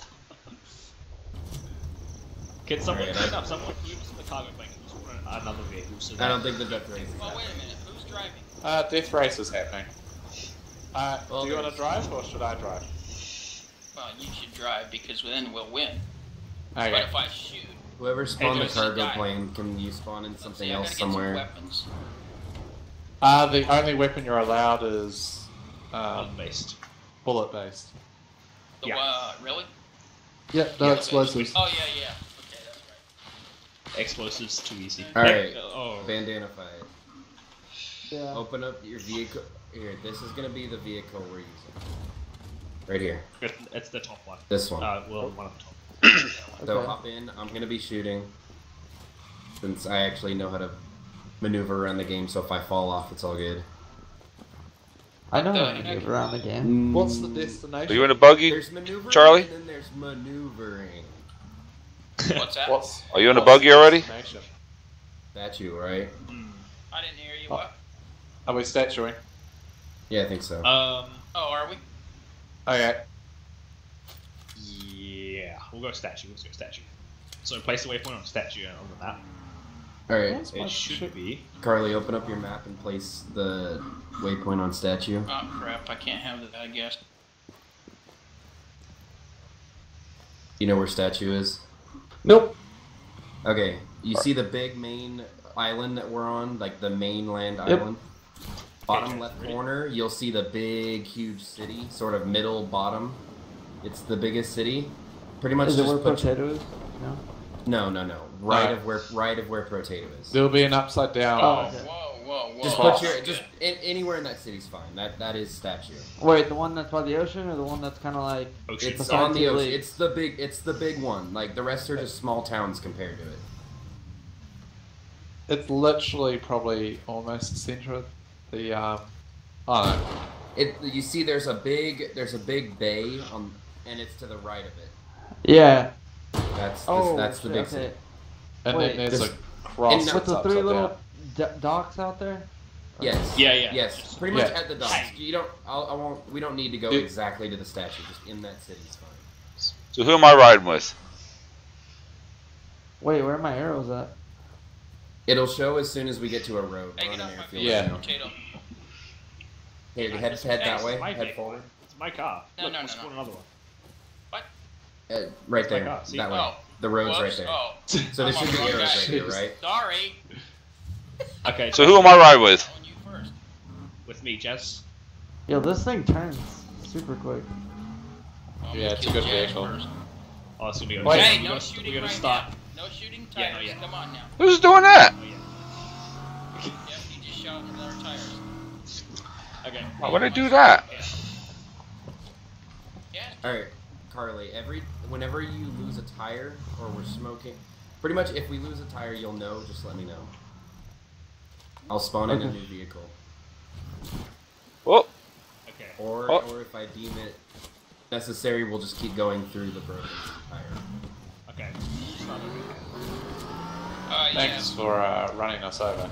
Can someone Alright, clean up? Someone use the cargo plane and just put another vehicle so I that... don't think the death race is Oh, wait happening. a minute. Who's driving? Death race is happening. Well, Do you want there's- to drive or should I drive? Well, you should drive because then we'll win. Okay. But if I shoot, Whoever spawned the Joyce, cargo die. plane, can you spawn in something see, I else gotta get some somewhere? weapons. The only weapon you're allowed is based. bullet based. The Yeah. really? Yep, no explosives. Oh yeah, yeah. Okay, that's right. Explosives too easy. Alright. Oh. Bandanified. Yeah. Open up your vehicle. Here, this is gonna be the vehicle we're using. Right here. It's the top one. This one. Well, one of the top. So Okay. hop in. I'm gonna be shooting. Since I actually know how to maneuver around the game, so if I fall off, it's all good. I know how the to heck? maneuver around the game. What's the Are destination? you in a buggy? There's maneuvering, Charlie? and then there's maneuvering. What's that? Are you in a buggy already? Destination? Statue, right? I didn't hear you. What? Are we statuing? Yeah, I think so. Oh, are we? Okay. Yeah. We'll go statue. Let's go statue. So place the waypoint on statue on the map. Alright, It should be. Carly, open up your map and place the waypoint on statue. Oh crap! I can't have that. I guess. You know where statue is? Nope. Okay, you see the big main island that we're on, like the mainland island? Bottom left corner, you'll see the big, huge city, sort of middle bottom. It's the biggest city. Pretty much Is it just where put Potato is? No. no. Right Alright. of where Potato is. There'll be an upside down. Oh, okay. Whoa! Just put your anywhere in that city's fine. That is statue. Wait, the one that's by the ocean or the one that's kind of like... Ocean. It's Besides on the the ocean. lake. It's the big one. Like the rest are just small towns compared to it. It's literally probably almost the center of the oh no. You see, there's a big bay on, and it's to the right of it. Yeah. That's Oh, that's the shit, big okay. city. And Wait. then there's This- a cross and that's With the upside three little down. docks out there? Yes. Yeah, yeah. Yes. Pretty much Yeah. at the docks. You don't. I won't. We don't need to go Dude. exactly to the statue. Just in that city's fine. So who am I riding with? Wait, where are my arrows at? It'll show as soon as we get to a road. Hey, We're get on an off my airfield Yeah. right now. Potato. Here, head It's that way. my Head vehicle. forward. It's my car. No, Look, no, we'll no, spawn no. another one. Right It's my there. car, see? That way. Oh. The road's right Whoops. there. Oh. So there I'm should on be the wrong arrows guy. right here, right? Sorry. Okay. So who am I riding with? On you first. With me, Jez. Yo, this thing turns super quick. I'm Yeah, gonna it's a kill good Jazz vehicle. first. Oh, it's gonna be. Wait. Hey, we no gotta, shooting we gotta right start. now. No shooting Yeah, tires. no, yeah. Come on now. Who's doing that? Oh, yeah. Yep, you just shot another tires. Okay. Why would I do that? Yeah. Yeah. Alright, Carly, whenever you lose a tire or we're smoking, pretty much if we lose a tire, you'll know, just let me know. I'll spawn in a Okay. new vehicle. Well, Okay. Or if I deem it necessary, we'll just keep going through the broken tire. Okay. Start over. Thanks for running us over.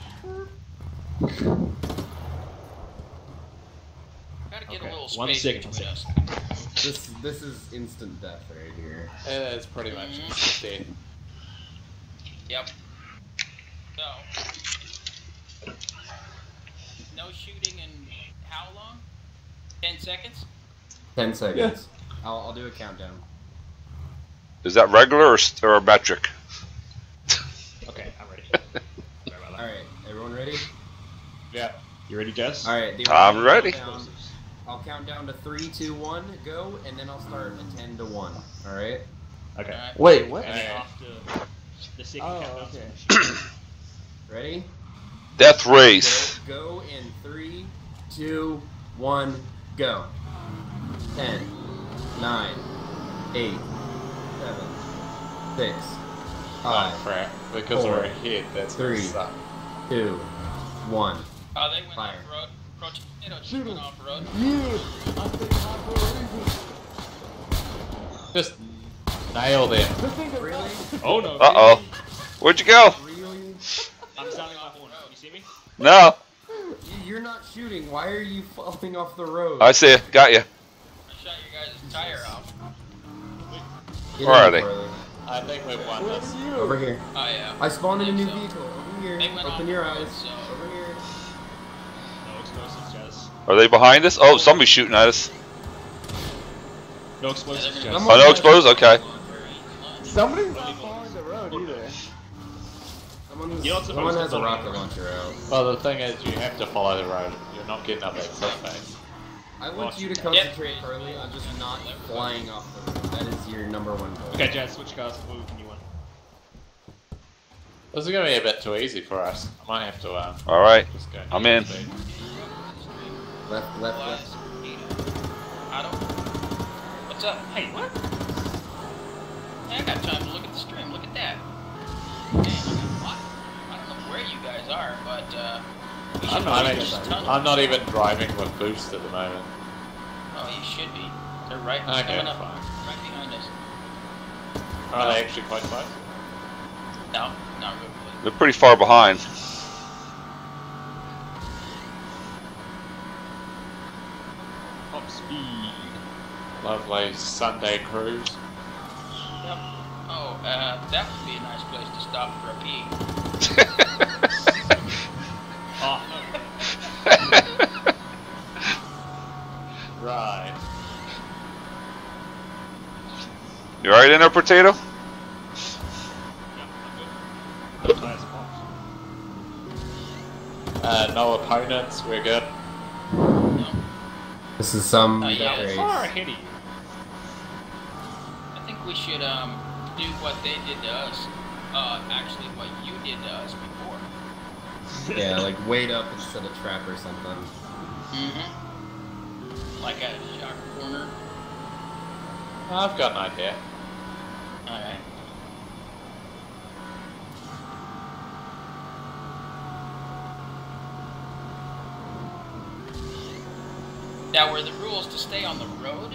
Gotta get Okay, a little 1 space second, between us. This is instant death right here. It is pretty much Mhm. dead. Yep. So. No shooting in how long? 10 seconds? 10 seconds. I'll do a countdown. is that regular or metric? Okay, I'm ready. Sorry about that. Alright, everyone ready? Yeah. You ready, Jez? Alright, I'm ready. Countdown. I'll count down to 3, 2, 1, go, and then I'll start a 10 to 1. All right. Okay. Alright. Wait, what? And then after the second Oh, countdown, okay. Ready? Death race. Go in 3, 2, 1, go. 10, 9, 8, 7, 6, Oh 5, crap. Because 4, we're ahead, that's gonna 3. suck. 2, 1. Oh, they went Fire. off road. Potato just Shoot went him. off road. You! I'm thinking hot for a reason. Just nail them. This thing is Really? Oh no. Uh-oh. Where'd you go? Really? I'm sounding my horn. You see me? No. You're not shooting. Why are you falling off the road? I see it. Got you. I shot your guys' tire off. Get Where in, are they? Carly. I think we've won Where this. are you? Over here. Oh yeah. I spawned in a new So, vehicle. Over here. they went Open off your the road, eyes. so- Over here. No explosives, Jazz. Are they behind us? Oh, somebody's shooting at us. No explosives, Yeah, Jazz. I'm Oh, no explosives? Okay. Somebody's not following the road either. You're not Someone has a supposed to rocket follow launcher out. Well, the thing is, you have to follow the road. You're not getting up that cliff face. I want you to concentrate, Carly, on just not flying off the road. That is your number one goal. Okay, Jazz, switch cars. We'll move a new one. This is going to be a bit too easy for us. I might have to All right. just go. I'm in. Left, left, left. Otto? What's up? Hey, what? Hey, I got time to look at the stream. Look at that. Damn, I got a lot. I don't know where you guys are, but we should I'm, be this tunnel. I'm not even driving with boost at the moment. Oh, you should be. They're right Okay, coming up, fine. right behind us. Are they actually quite close? No, not really. They're pretty far behind. Top speed. Lovely Sunday cruise. Yep. Oh, that would be a nice place to stop for a pee. Oh, Right. You alright in there, Potato? no tires popped. No opponents, we're good. No. This is some Yeah, How race. far ahead of you? I think we should do what they did to us. Actually, what you did to us before. Yeah, like wait up instead of trap or something. Mm-hmm. Like a shock corner. I've got an idea. All right. Now, were the rules to stay on the road?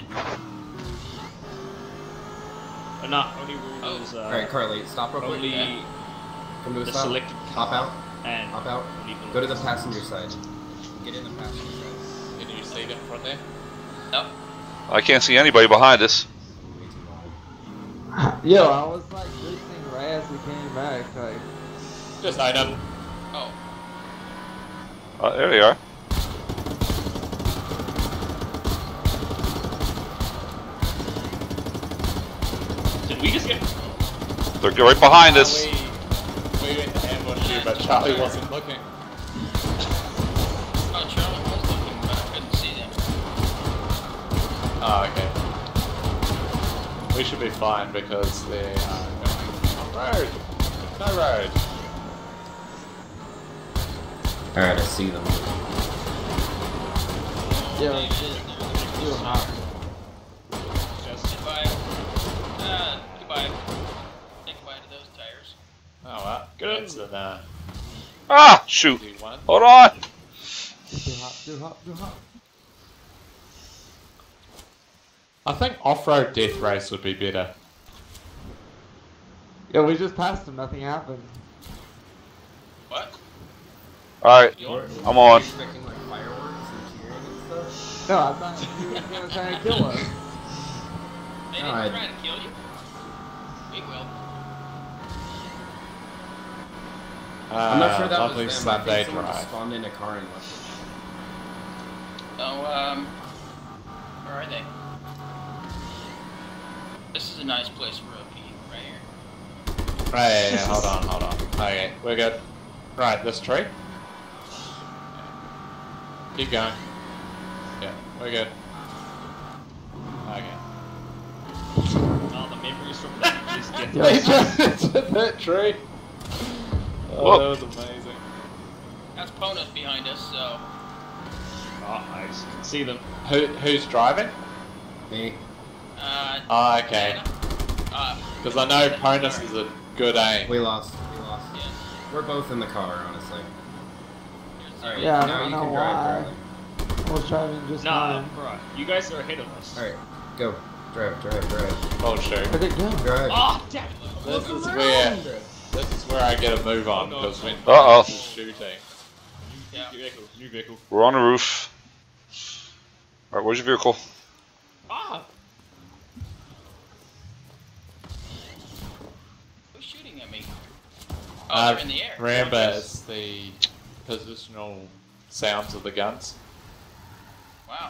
No, only rule is Alright, Carly, stop real quick. only Come to a the stop. selected Hop out. and Hop out. only bullets. Go to the passenger side. Get in the passenger side. Can you see them from there? No. I can't see anybody behind us. Way too long. Yo, I was like listening right as we came back. Like, Just own them. Oh. Oh, there they are. Did we just get? They're right behind us. We went to ambush you, but Charlie wasn't looking. Oh, Charlie was looking, but I couldn't see them. Oh, okay. We should be fine because they are going on road. No road. Alright, I see them. yo, Too hot. Goodbye. Goodbye. Say goodbye to those tires. Oh well. Good. It's an Ah, shoot. easy one. Hold on. too hot, too hot, too hot. I think off-road death race would be better. Yo, we just passed him. Nothing happened. What? Alright, I'm on. Expecting like fireworks and cheering and stuff. No, I thought he was gonna try to kill us. They No, didn't I- try to kill you. We will. I'm not sure that lovely was them. I Sunday think someone just drive. spawned in a car and left. Oh, where are they? This is a nice place for a pee, right here. Right, hold on. Okay, we're good. Right, this tree. Keep going. Yeah, we're good. Okay. Oh, the memories from this death. They just into that tree. Oh, Whoa. that was amazing. That's Ponos behind us, so. Oh, nice. Can see them. Who's driving? Me. Oh, okay. Because I know Ponus Ponus is a good aim. We lost. We lost. Yes. We're both in the car, honestly. Alright, Yeah, I now don't you know can drive, why. Charlie. I was driving just No, fine. right. You guys are ahead of us. Alright, go. Drive, drive, drive. Oh, sure. Where'd it go? Drive. Oh, damn it. This is where I get a move on Oh, no. because when Uh-oh. Ponus is shooting. Yeah. New vehicle. We're on the roof. Alright, where's your vehicle? Ah! Who's shooting at me? Oh, they're in the air. Remember, it's the positional sounds of the guns. Wow.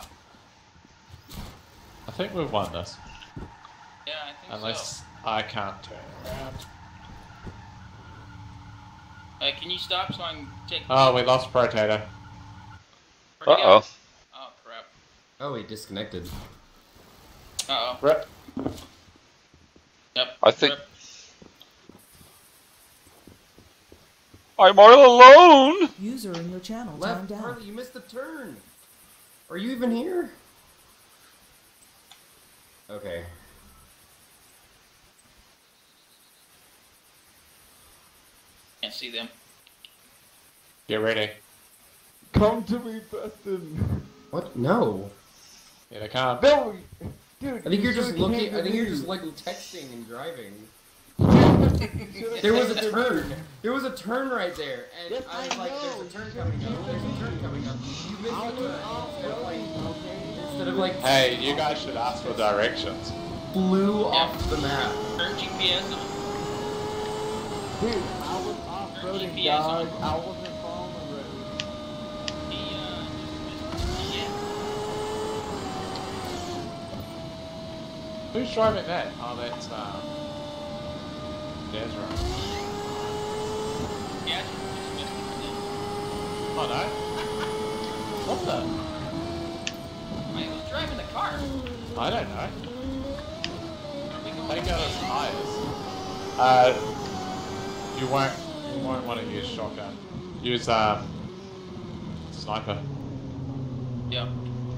I think we've won this. Yeah, I think Unless I can't turn around. so. Can you stop so I can take... Oh, we lost Potato. Where'd he go? Uh-oh. Oh, crap. Oh, he disconnected. Uh-oh. Rip. Yep. I think- Rip. I'm all alone! User in your channel Left, timed out. Harley, you missed the turn. Are you even here? Okay. Can't see them. Get ready. Come to me, Preston. What? No. Here they come. No, dude. I think you're just should've looking. came to I think you're me. just like texting and driving. There was a turn. There was a turn right there, and Yes, I was I like, know. "There's a turn coming up. There's a turn coming up." You missed I the was turn off instead of like Hey, you guys should ask for directions. flew off the map. Turn GPS on. Dude, I was off-roading, GPS dog. on. I wasn't following the road. He, yeah. Who's driving that? Oh, that's Desra. Yeah, just missed it. Oh no. What the? Wait, who's driving the car? I don't know. Are we going Take out his tires. You won't want to use shotgun. Use sniper. Yeah.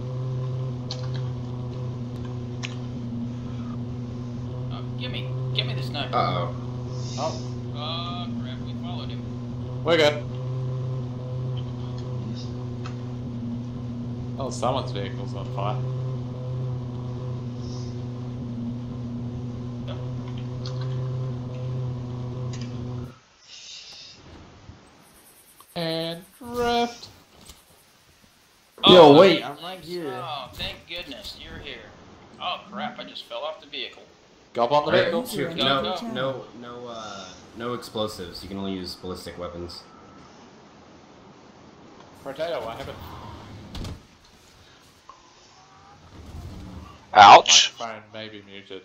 Give me the sniper. Uh-oh. Oh, Crap, we followed him. we're good. Oh, someone's vehicle's on fire. And drift. Yo, Oh, wait, yeah. I'm right here. Oh, thank goodness, you're here. Oh crap, I just fell off the vehicle. Gob on the Alright, vehicle. User in Go, your go. channel. No explosives. You can only use ballistic weapons. Potato, what happened? Ouch. Microphone may be muted.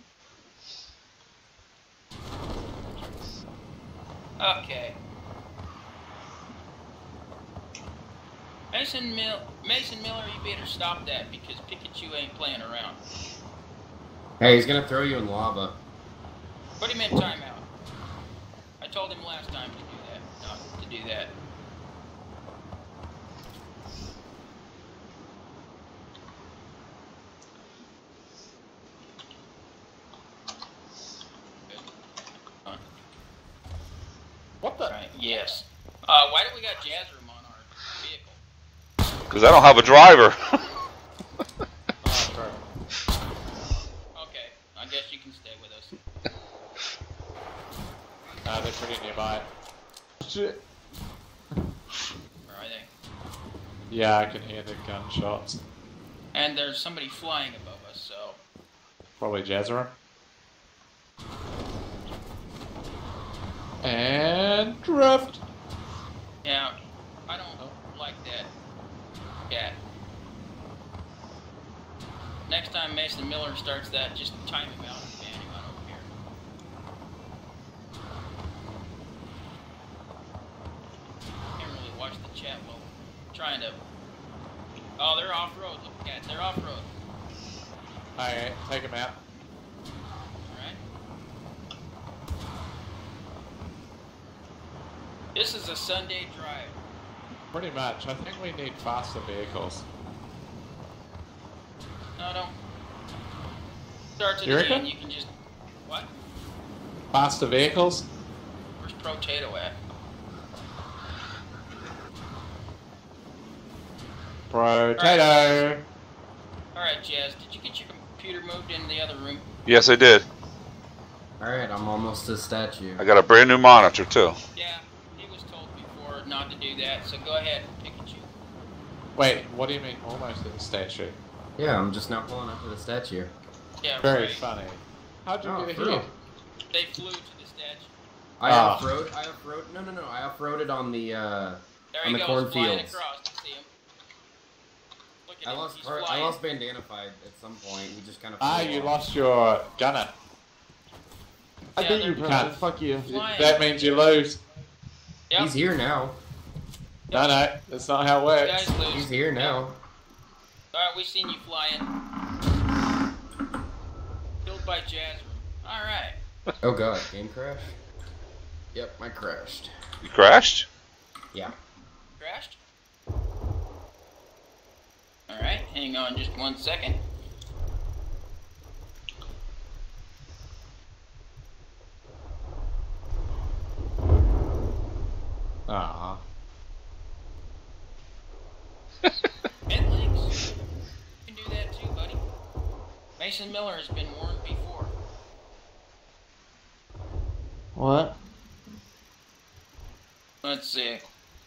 Okay. Mason Miller, you better stop that because Pikachu ain't playing around. Hey, he's gonna throw you in lava. Put him in timeout. I told him last time to do that, not to do that. Good. Fine. What the? Right, yes. Why do we got Jazzroom on our vehicle? Because I don't have a driver. Oh, bro. Okay, I guess you can stay with us. They're pretty nearby. Shit. Where are they? Yeah, I can hear the gunshots. And there's somebody flying above us, so... Probably Jazera. And drift. Yeah, I don't like that cat. Next time Mason Miller starts that, just time him out and ban him out over here. Can't really watch the chat while trying to Oh, they're off-road. Look at they're off-road. Alright, take him out. Alright. This is a Sunday drive. Pretty much. I think we need faster vehicles. No, don't. Starts at You the reckon? end, you can just... What? Faster vehicles? Where's Potato at? Potato! Alright, Jazz, did you get your computer moved into the other room? Yes, I did. Alright, I'm almost a statue. I got a brand new monitor too. Yeah, he was told before not to do that, so go ahead, Pikachu. Wait, what do you mean almost at the statue? Yeah, I'm just now pulling up to the statue. Yeah, Very right. funny. How'd you Oh, get for here? real? They flew to the statue. I Ah. off-road. No. I off-roaded on the There on he the goes, flying cornfields. across. You see him. Look at I him, lost he's I flying. lost Bandanified at some point. He just kind of. Ah, you lost your gunner. I Yeah, beat they're you, bro. can't. Fuck you. Flying. That means you lose. Yep. He's here now. No, that's not how it You works. guys lose. He's here now. Alright, we've seen you flying. Killed by Jazz. Alright. Oh god, game crash. Yep, I crashed. You crashed? Yeah. Crashed? Alright, hang on just 1 second. Ah. Midlinks. You can do that too, buddy. Mason Miller has been warned before. What? Let's see.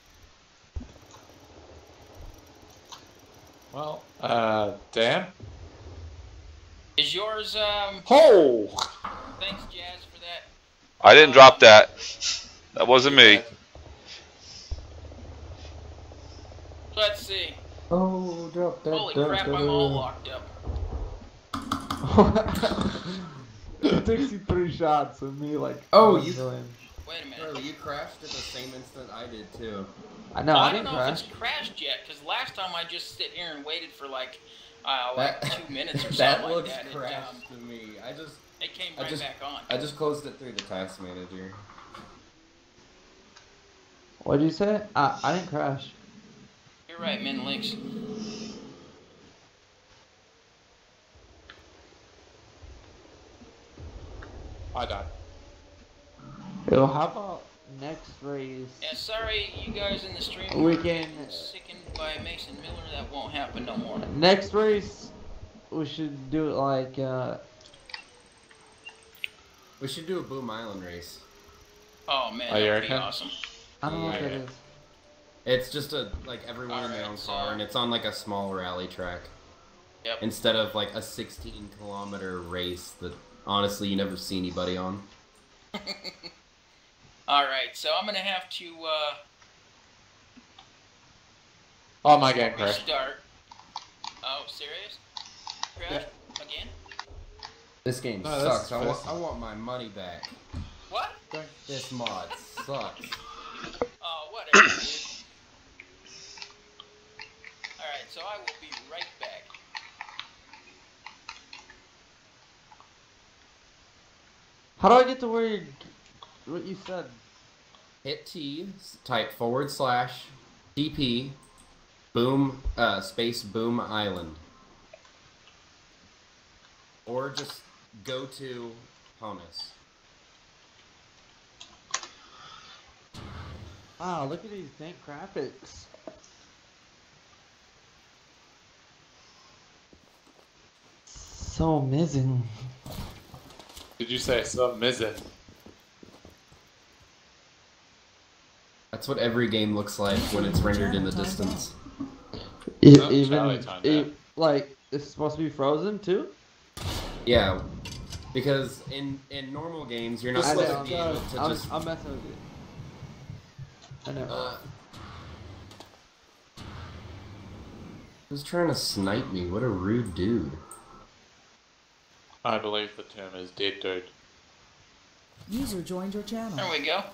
Well, Dan? Is yours, Oh! thanks, Jazz, for that. I didn't drop that. That wasn't me. Let's see. Oh, drop that. Holy crap, I'm all locked up. It takes you 3 shots with me, like. Oh, 1 you- Wait million. a minute. Bro, you crashed at the same instant I did too. I know, I I don't didn't know crash. if it's crashed yet, because last time I just sit here and waited for like That- 2 minutes or that something like looks that. crashed to me. It came I right just- back on. I just closed it through the task manager. What'd you say? I didn't crash. You're right, Min Links. I died. Yo, how about next race? Yeah, sorry, you guys in the stream. We were can- sickened by Mason Miller. That won't happen no more. Next race, we should do it like, We should do a Boom Island race. Oh man, Oh, you that would be reckon? awesome. I don't know what that Yeah. is. It's just like everyone in their Alright, own so- car, and it's on like a small rally track. Yep. Instead of like a 16-kilometer race that honestly you never see anybody on. All right, so I'm gonna have to Oh, my game crashed. restart. Oh, serious? Crash again? This game No, that's sucks. first. I want my money back. What? This mod sucks. Oh, whatever, dude. Alright, so I will be right back. How do I get to where you, what you said? Hit T, type /TP, boom, space Boom Island. Or just go to Honus. Wow, look at these dank graphics. So amazing. Did you say some missing? That's what every game looks like when it's rendered in the distance. Oh, Even, Charlie timed that. like, it's supposed to be frozen too? Yeah, because in normal games you're not I supposed know, to be able to I'm, just. I'm messing with you. I know. Who's trying to snipe me? What a rude dude. I believe the term is dead dude. User joined your channel. There we go.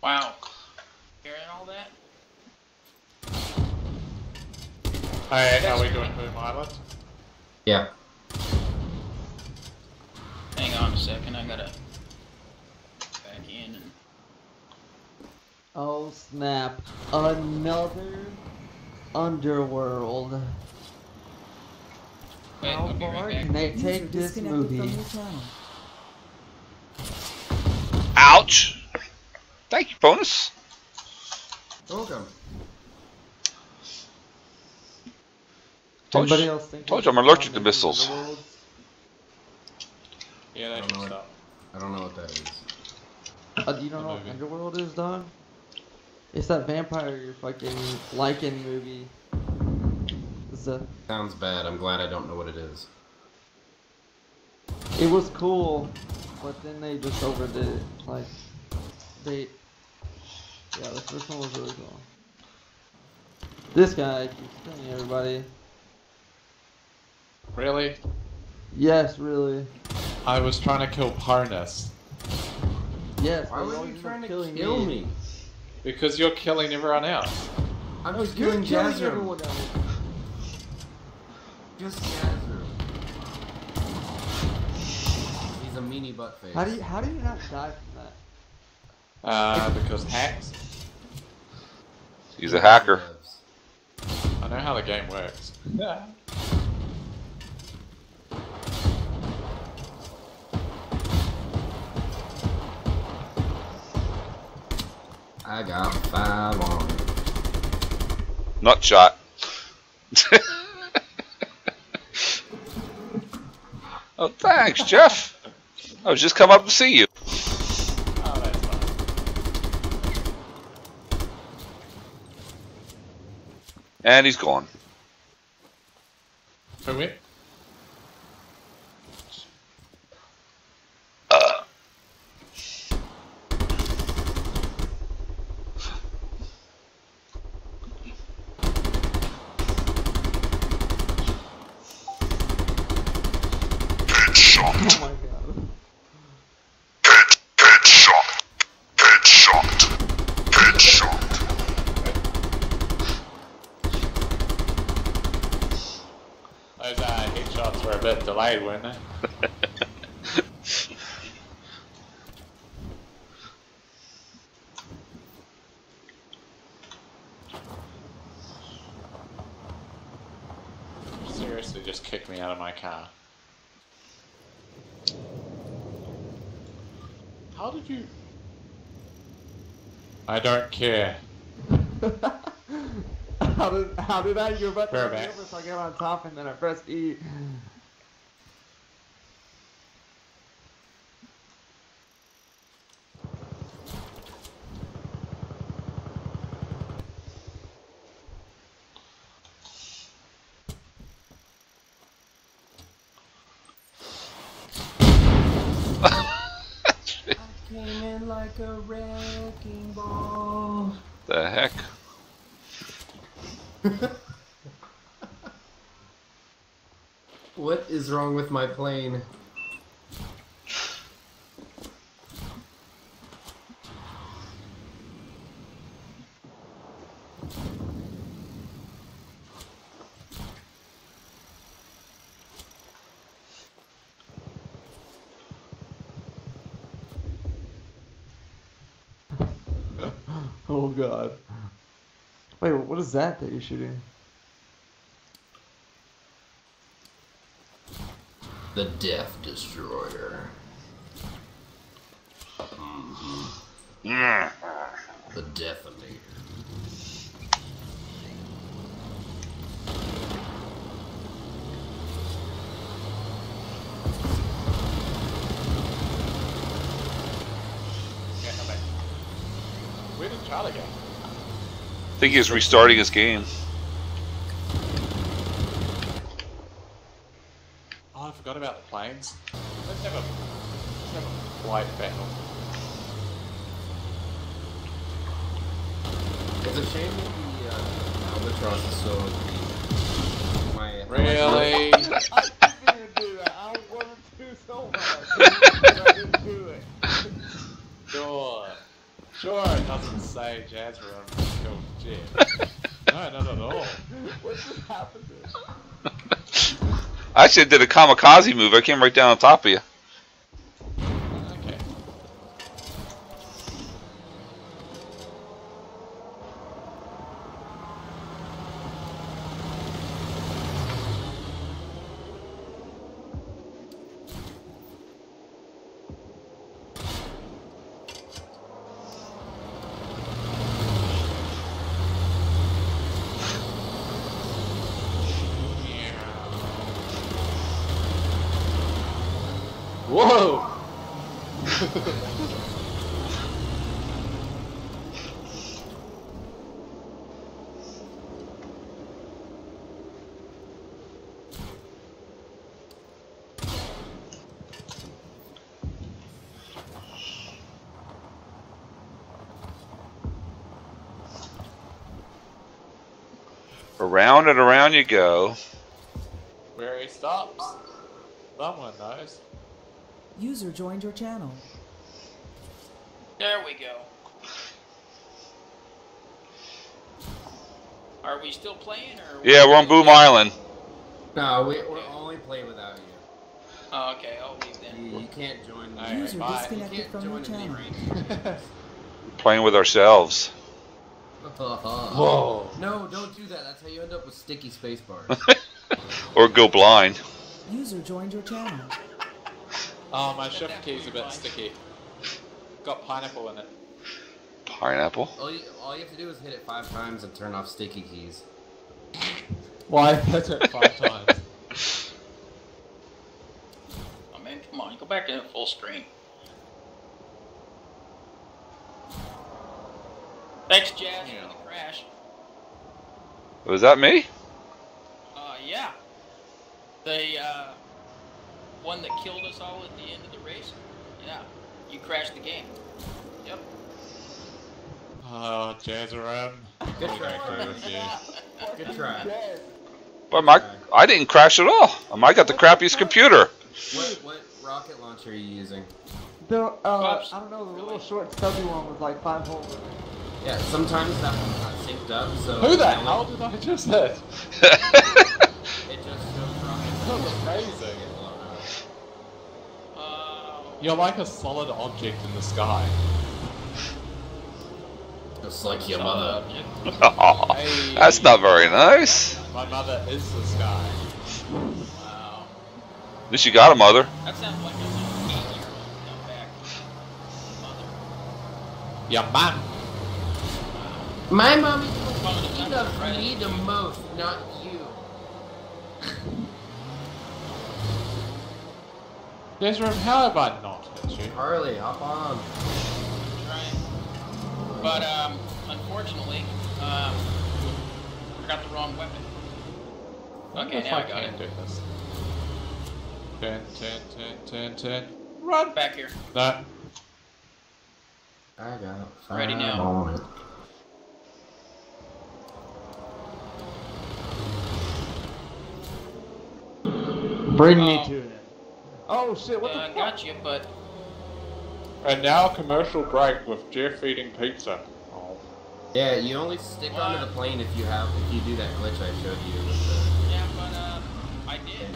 Wow. Hearing all that? Hey, are we doing Boom Island? Yeah. Hang on a second, I gotta back in and Oh snap! Another underworld. wait, How I'll be far right back. can they User take this disconnected movie? from your channel. Ouch! Thank you, bonus. Welcome. Told Anybody you, else think told we you I'm should allergic stop to making missiles. underworlds? Yeah, I they don't should know stop. I don't know what that is. You don't know what movie. Underworld is, dog? It's that vampire fucking Lycan movie. It's a, Sounds bad. I'm glad I don't know what it is. it was cool, but then they just overdid it. Like, yeah, the first one was really cool. This guy keeps killing everybody. Really? Yes, really. I was trying to kill Parnas. Yes, Why but were always you end trying up to killing kill me? Because you're killing everyone else. I'm No, just you're killing killing Jazzer. everyone else. Just Jazzer. He's a meanie butt face. How do you not die from that? Because hacks. He's a hacker. I know how the game works. Yeah. I got 5 on. Nut shot. Oh, thanks, Jeff. I was just come up to see you. Oh, that's fine. And he's gone. Who win? Oh my god. Those headshots were a bit delayed, weren't they? Seriously, just kicked me out of my car. How did you... I don't care. How did I? You're about to We're run me back. over, so I get on top and then I press E. Came in like a wrecking ball. The heck? What is wrong with my plane? Oh god. Wait, what is that you're shooting? The Death Destroyer. The Deathinator. Yeah, come back. Where did Charlie go? I think he's restarting his game. Oh, I forgot about the planes. Let's have a flight battle. It's a shame that the Albatross is so green. Really? I didn't do that. I wanted to so much. But I didn't do it. Sure. Sure, it doesn't say Jazra killed Jeff. No, not at all. What just happened? I actually did a kamikaze move. I came right down on top of you. Okay. Whoa! Around and around you go. Where he stops. Someone knows. User joined your channel. There we go. Are we still playing, or? Yeah, we're on Boom Island. No, we're only playing without you. Oh, okay. I'll leave then. You can't join me. Alright, User bye. disconnected You can't from your join in channel. range. Playing with ourselves. Whoa. No, don't do that. That's how you end up with sticky space bars. Or go blind. User joined your channel. Oh, my shift key's a bit sticky. Got pineapple in it. Pineapple? all you have to do is hit it 5 times and turn off sticky keys. Why hit it 5 times? Oh man, come on, go back to full screen. Thanks, Jazz, for the crash. Was that me? Yeah. The one that killed us all at the end of the race. Yeah, you crashed the game. Yep. Oh, Jazzarum. Good try. With you. Good try. But I didn't crash at all. I got the crappiest computer. What rocket launcher are you using? The I don't know, the little short stubby one with like 5 holes in it. Yeah, sometimes that one got synced up, so... Who the hell did I just hit? It just shows rockets. That was amazing. You're like a solid object in the sky. Just like your mother. Oh, Hey. that's not very nice. My mother is the sky. Wow. At least you got a mother. That sounds like a little 8-year-old come back. Mother. Your mum. My mommy She loves me the most, not you. Jazzarum, how have I not hit you? Harley, hop on. Trying. But unfortunately, I got the wrong weapon. Wonder Okay, if now I I got can it. do this. Turn. Run! Back here. No. I got Ready now. on it. Bring me to it. Oh shit, what the I fuck? got you, but And now commercial break with Jeff eating pizza. Oh. Yeah, you only stick onto the plane if you do that glitch I showed you with the... yeah, but I did.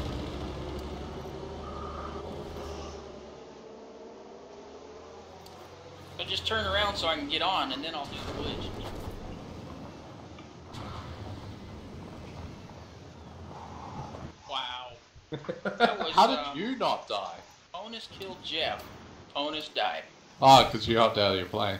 So just turn around so I can get on, and then I'll do the glitch. Wow. That was, How did you not die? Onus killed Jeff. Onus died. Oh, because you hopped out of your plane.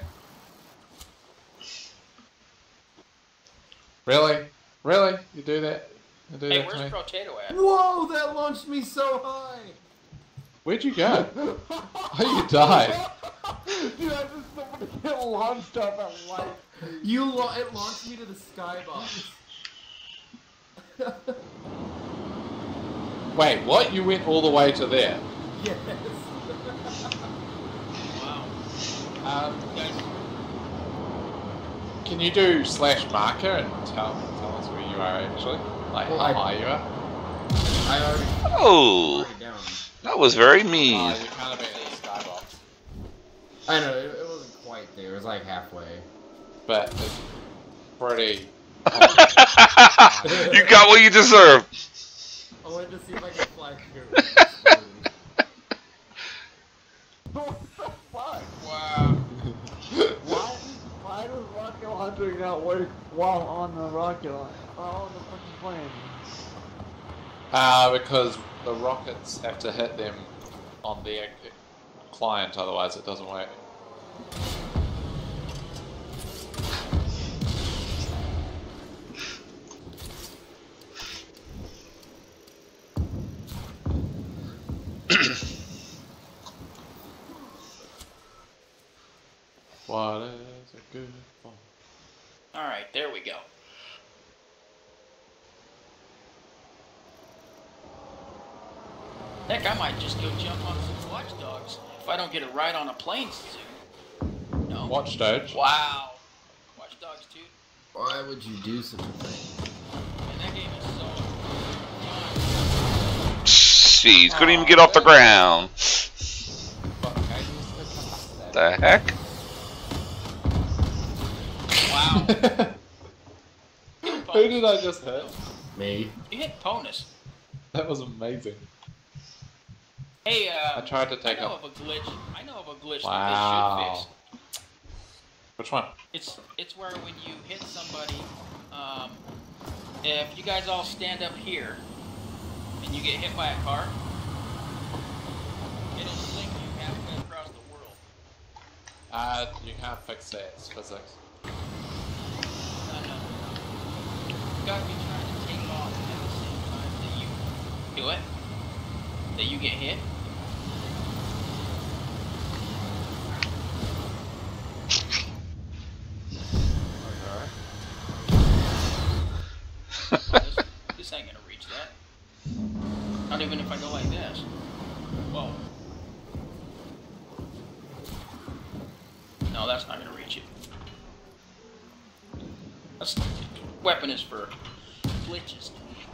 Really? Really? You do that? You do Hey, that to where's me? Protato at? Whoa, that launched me so high! Where'd you go? Oh, you died. Dude, I just somebody get launched up at light. It launched me to the skybox. Wait, what? You went all the way to there? Yes. Wow. Can you do /marker and tell us where you are actually? Like Well, how high you are? I already Oh, down. that was very Oh, mean. you can't have been in the skybox. I know, it wasn't quite there. It was like halfway. but it's pretty. You got what you deserve. I wanted to see if I could fly through. What the fuck? Wow. Why does rocket launching not work while on the rocket launch? While on the fucking plane? Because the rockets have to hit them on the client, otherwise it doesn't work. What is a good fun? Alright, there we go. Heck, I might just go jump on some watchdogs if I don't get a ride on a plane soon. No. Watchdogs? Wow. Watchdogs 2. Why would you do such a thing? And that game is so Jeez, couldn't even get off the ground. The heck? Wow. Who did I just hit? Me. You hit Ponus. That was amazing. Hey, I tried to take I know up. of a glitch. I know of a glitch Wow. that they should fix. Which one? It's where when you hit somebody, if you guys all stand up here and you get hit by a car, it'll sling you halfway across the world. You can't fix that. It's physics. No. You gotta be trying to take off at the same time that you do it. That you get hit. This ain't gonna reach that. Not even if I go like this. Whoa. No, that's not gonna reach it. That's weapon is for glitches.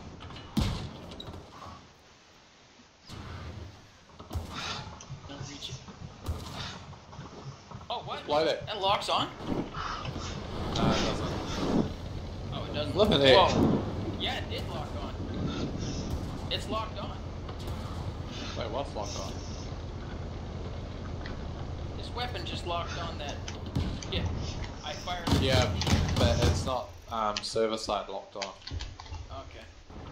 Don't reach it. Oh, what? Light it. That locks on? No, it doesn't. Oh, it doesn't. Look at it. Whoa. Yeah, it did lock on. It's locked on. Wait, what's locked on? This weapon just locked on that. Yeah, I fired. Yeah, but it's not server side locked on. Okay.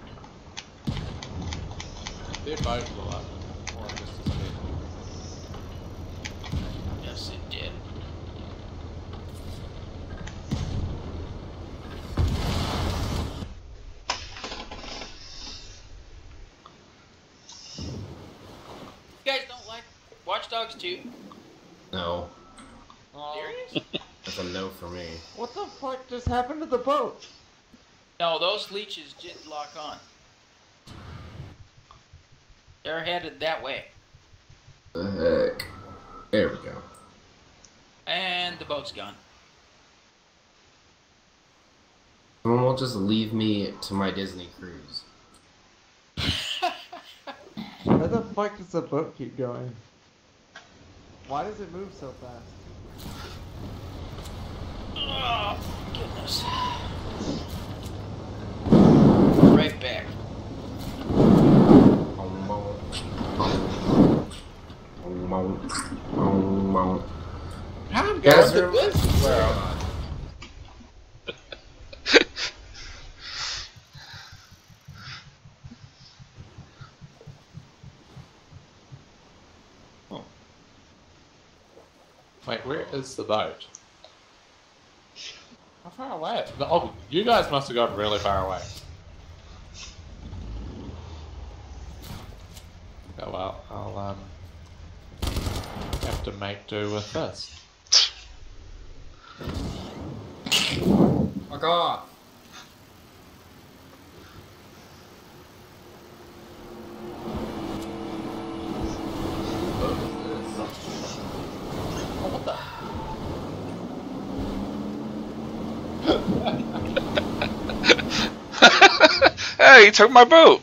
They're both blew up. Or it just disappeared. Yes, it did. You guys don't like Watch Dogs 2? No. Serious? That's a no for me. What the fuck just happened to the boat? No, those leeches did lock on. They're headed that way. The heck? There we go. And the boat's gone. Someone will just leave me to my Disney cruise. Where the fuck does the boat keep going? Why does it move so fast? Oh, goodness. Right back. How Guys, good is this world? Wait, where is the boat? How far away? Oh, you guys must have gone really far away. Oh well, I'll have to make do with this. Fuck off! Oh, what the? Hey, you took my boat.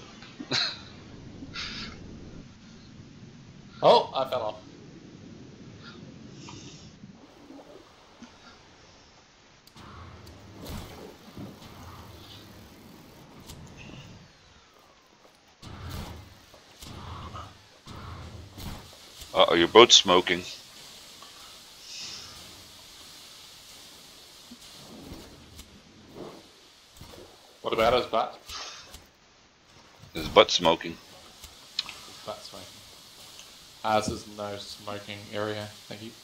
Oh, I fell off. Uh-oh, your boat's smoking. What about his butt? His butt's smoking. His butt smoking. Ours is no smoking area. Thank you.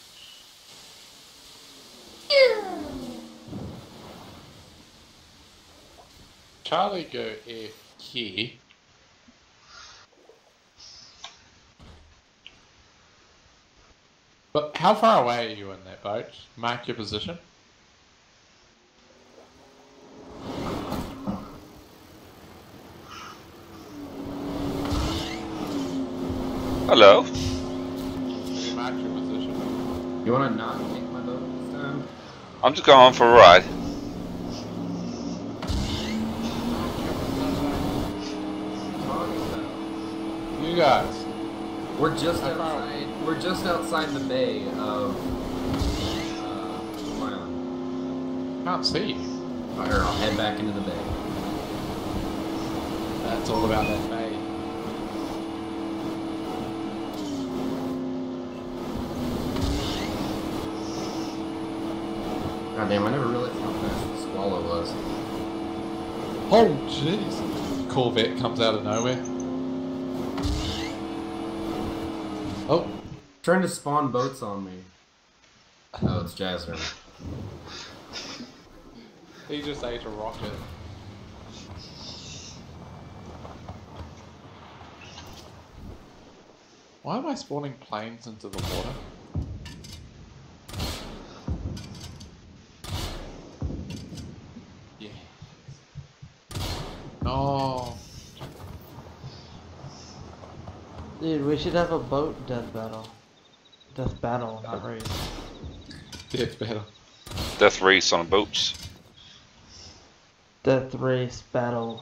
Charlie go F here. But how far away are you in that boat? Mark your position. Hello. Have you marked your position? You wanna not take my boat this time? I'm just going for a ride. You guys. We're just outside. We're just outside the bay of Island. Can't see you. Or I'll head back into the bay. That's all about that bay. God damn, I never realized how fast the Swallow was. Oh jeez. Corvette comes out of nowhere. Oh. Trying to spawn boats on me. Oh, it's Jasmine. He just ate a rocket. Why am I spawning planes into the water? Yeah. No. Dude, we should have a boat death battle. Death battle, not race. Death battle. Death race on boats. Death race battle.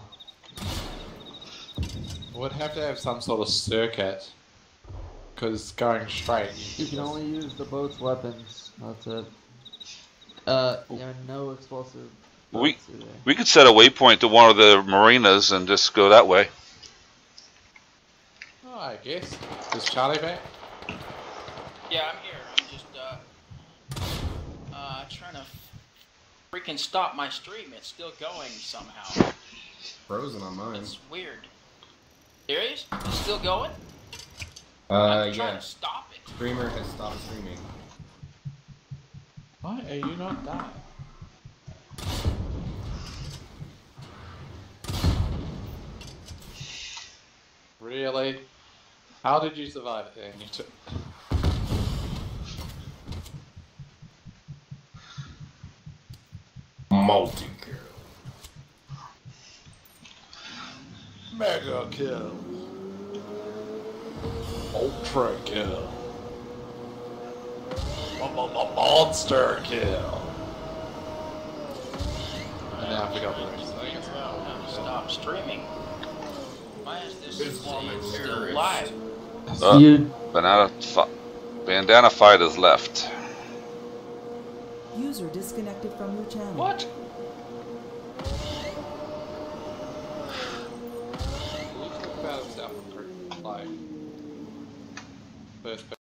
We'd have to have some sort of circuit. Because going straight, You can only use the boat's weapons. That's it. Yeah, no explosive. We boats either. we could set a waypoint to one of the marinas and just go that way. Oh, I guess. Is Charlie back? Yeah, I'm here. I'm just trying to freaking stop my stream. It's still going somehow. Frozen on mine. It's weird. Serious? It's still going? I'm trying Yeah. to stop it. Streamer has stopped streaming. Why are you not dying? Really? How did you survive it then? You took... Multi-kill. Mega kill. Ultra kill. Monster kill. And now I forgot the rest. I guess I'm stop streaming. Why is this Islamic thing still terrorist. live? Bandana fight is left. User disconnected from your channel. What?